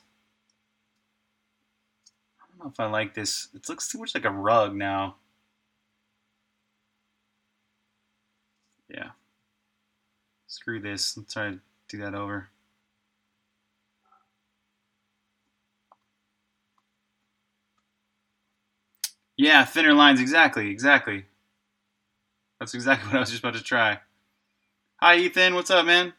I don't know if I like this. It looks too much like a rug now. Yeah. Screw this. Let's try to do that over. Yeah, thinner lines. Exactly. Exactly. That's exactly what I was just about to try. Hi, Ethan. What's up, man?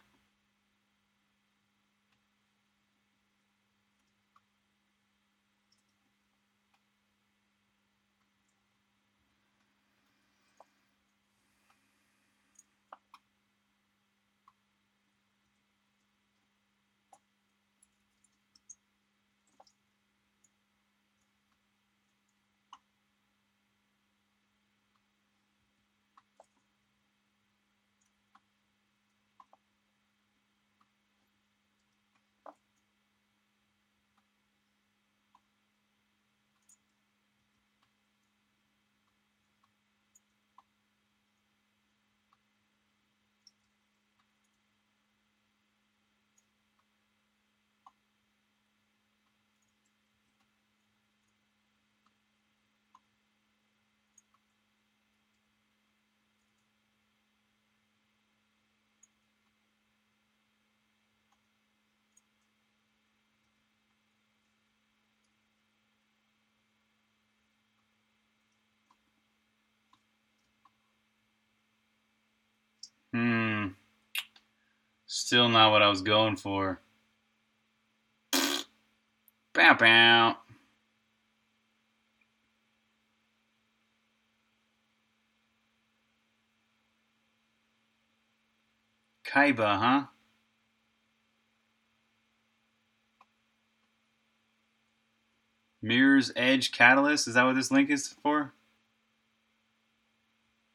Hmm. Still not what I was going for. Bow bow. Kaiba, huh? Mirror's Edge Catalyst. Is that what this link is for?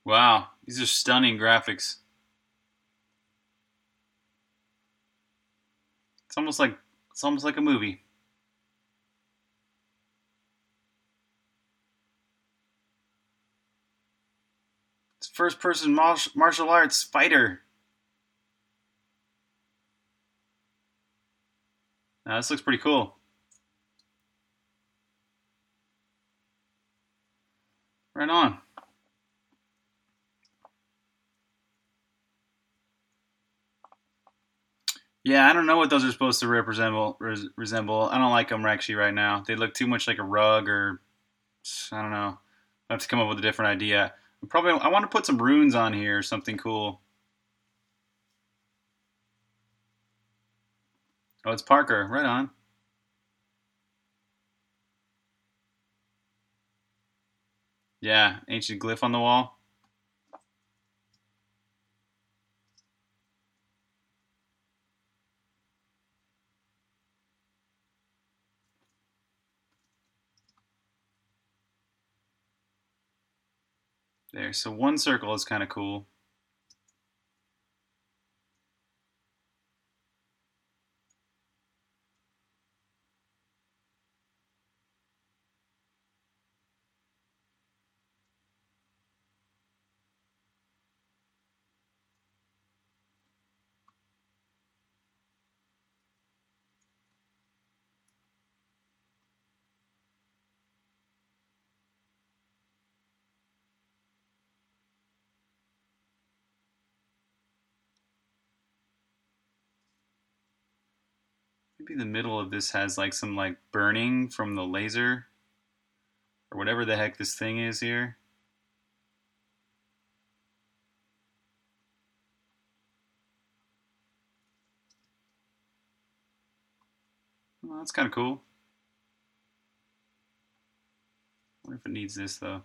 Wow, these are stunning graphics. It's almost like a movie. It's first person martial arts fighter. Now, this looks pretty cool. Right on. Yeah, I don't know what those are supposed to resemble. I don't like them actually right now. They look too much like a rug, or I don't know. I have to come up with a different idea. I want to put some runes on here, or something cool. Oh, it's Parker. Right on. Yeah, ancient glyph on the wall. There. So one circle is kind of cool. Maybe the middle of this has like some like burning from the laser or whatever the heck this thing is here. Well, that's kind of cool. I wonder if it needs this though.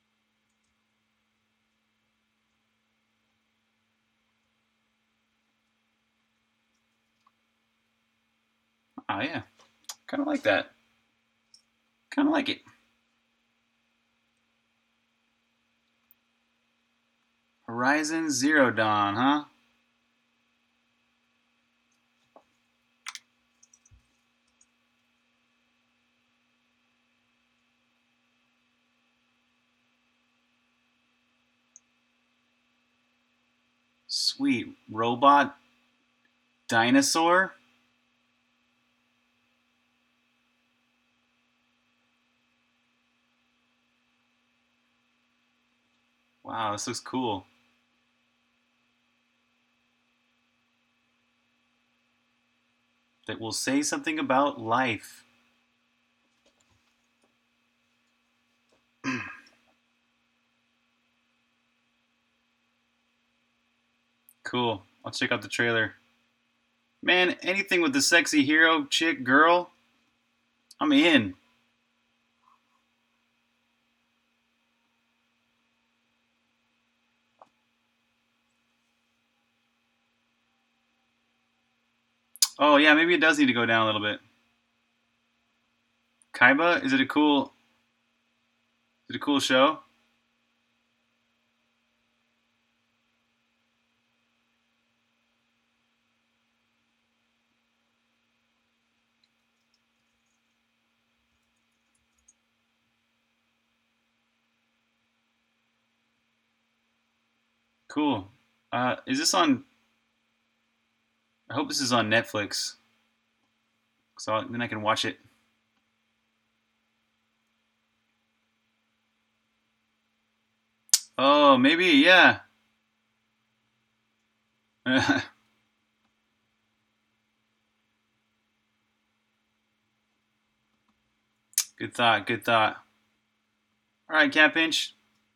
Oh yeah, kind of like that. Kind of like it. Horizon Zero Dawn, huh? Sweet. Robot dinosaur? Wow, this looks cool. That will say something about life. Cool. I'll check out the trailer. Man, anything with the sexy hero, chick, girl, I'm in. Oh yeah, maybe it does need to go down a little bit. Kaiba, is it a cool show? Cool. Is this on? I hope this is on Netflix, so then I can watch it. Oh, maybe, yeah. Good thought. Good thought. All right, Cat Pinch.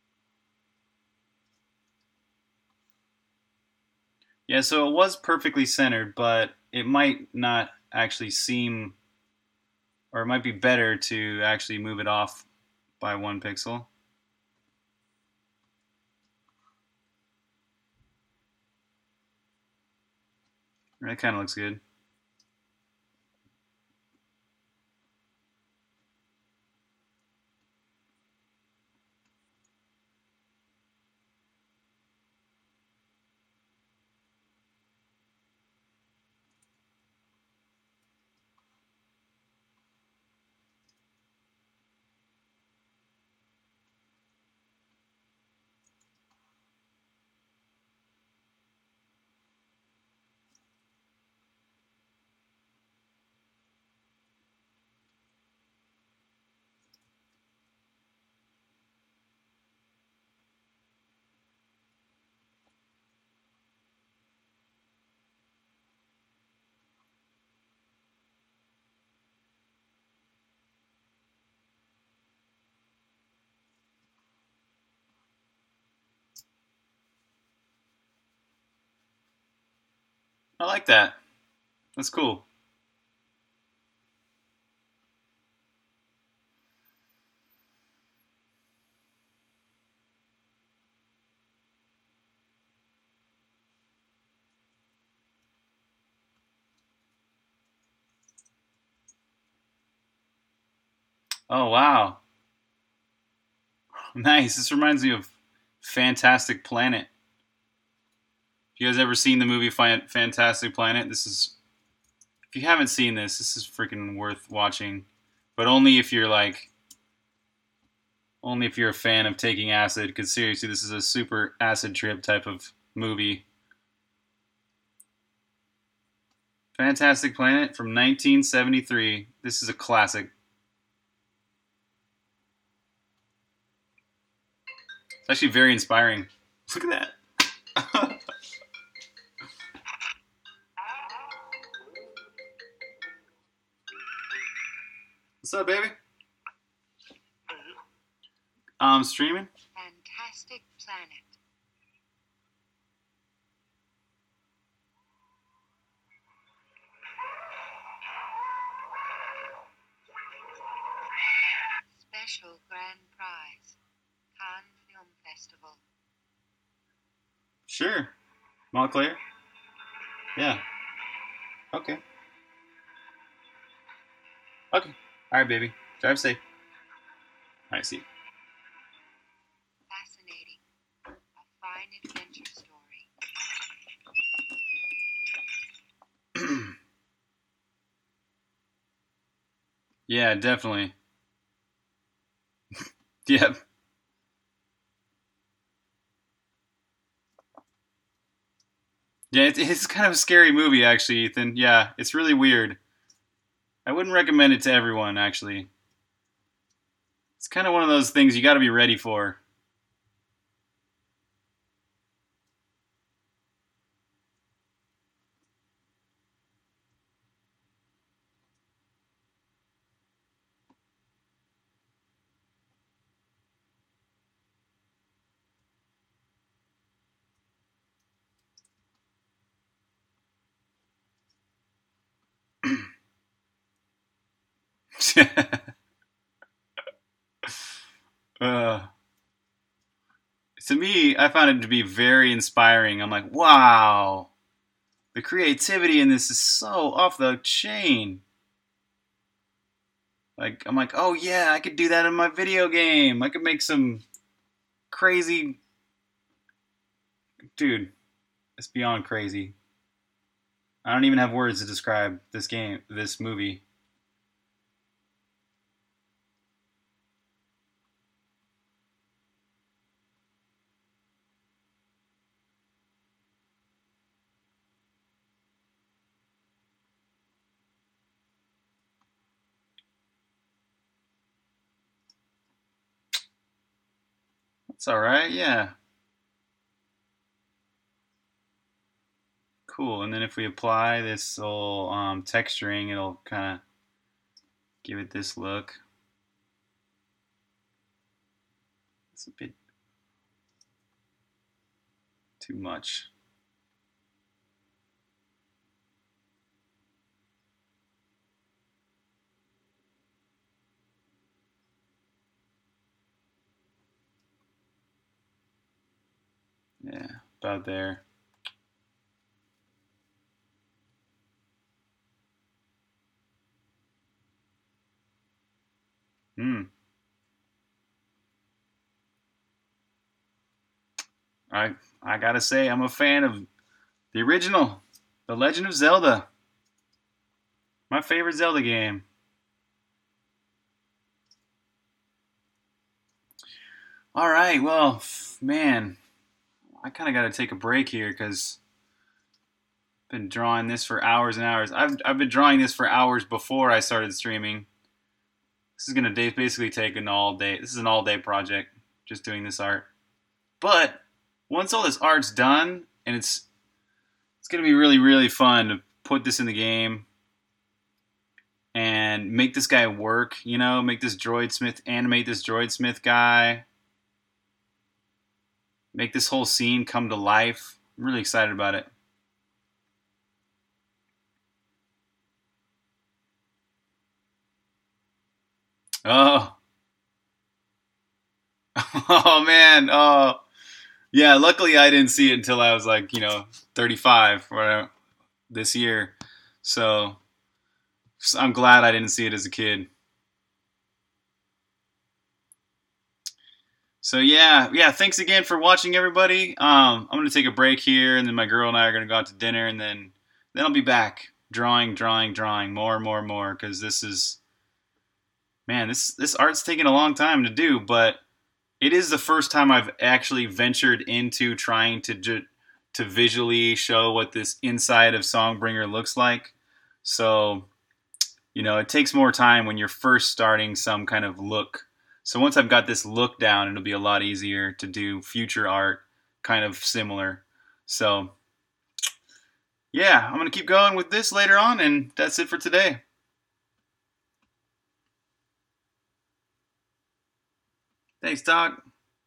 Yeah, so it was perfectly centered, but it might not actually seem, or it might be better to actually move it off by 1 pixel. That kind of looks good. I like that. That's cool. Oh wow, nice. This reminds me of Fantastic Planet. If you guys ever seen the movie Fantastic Planet, this is if you haven't seen this, this is freaking worth watching. But only if you're a fan of taking acid, because seriously, this is a super acid trip type of movie. Fantastic Planet from 1973. This is a classic. It's actually very inspiring. Look at that. What's up, baby? Streaming. Fantastic Planet. Special Grand Prize. Cannes Film Festival. Sure. Montclair? Yeah. Okay. Okay. Alright, baby. Drive safe. Alright, see you. Fascinating. A fine adventure story. Yeah, definitely. Yep. Yeah, it's kind of a scary movie, actually, Ethan. Yeah, it's really weird. I wouldn't recommend it to everyone, actually. It's kind of one of those things you got to be ready for. uh, to me, I found it to be very inspiring. I'm like, wow, the creativity in this is so off the chain. Like, I'm like, oh yeah, I could do that in my video game. I could make some crazy, dude. It's beyond crazy. I don't even have words to describe this movie. It's all right, yeah, cool. And then if we apply this little texturing, it'll kind of give it this look. It's a bit too much. Yeah, about there. Hmm. I I gotta say, I'm a fan of the original, The Legend of Zelda. My favorite Zelda game. All right, well, man, I kind of got to take a break here because I've been drawing this for hours and hours. I've been drawing this for hours before I started streaming. This is gonna basically take an all day. This is an all day project, just doing this art. But once all this art's done, and it's gonna be really really fun to put this in the game and make this guy work. You know, make this Droid Smith, animate this Droid Smith guy, make this whole scene come to life. I'm really excited about it. Oh. Oh man. Oh. Yeah, luckily I didn't see it until I was like, 35 or this year. So I'm glad I didn't see it as a kid. So yeah. Thanks again for watching, everybody. I'm gonna take a break here, and then my girl and I are gonna go out to dinner, and then I'll be back drawing more and more and more because this is man, this art's taking a long time to do, but it is the first time I've actually ventured into trying to visually show what this inside of Songbringer looks like. So it takes more time when you're first starting some kind of look. So once I've got this look down, it'll be a lot easier to do future art kind of similar. So yeah, I'm going to keep going with this later on, and that's it for today. Thanks, Doc.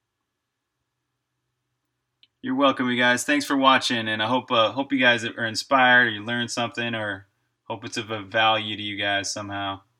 You're welcome, you guys. Thanks for watching, and I hope you guys are inspired, or you learned something, or hope it's of a value to you guys somehow.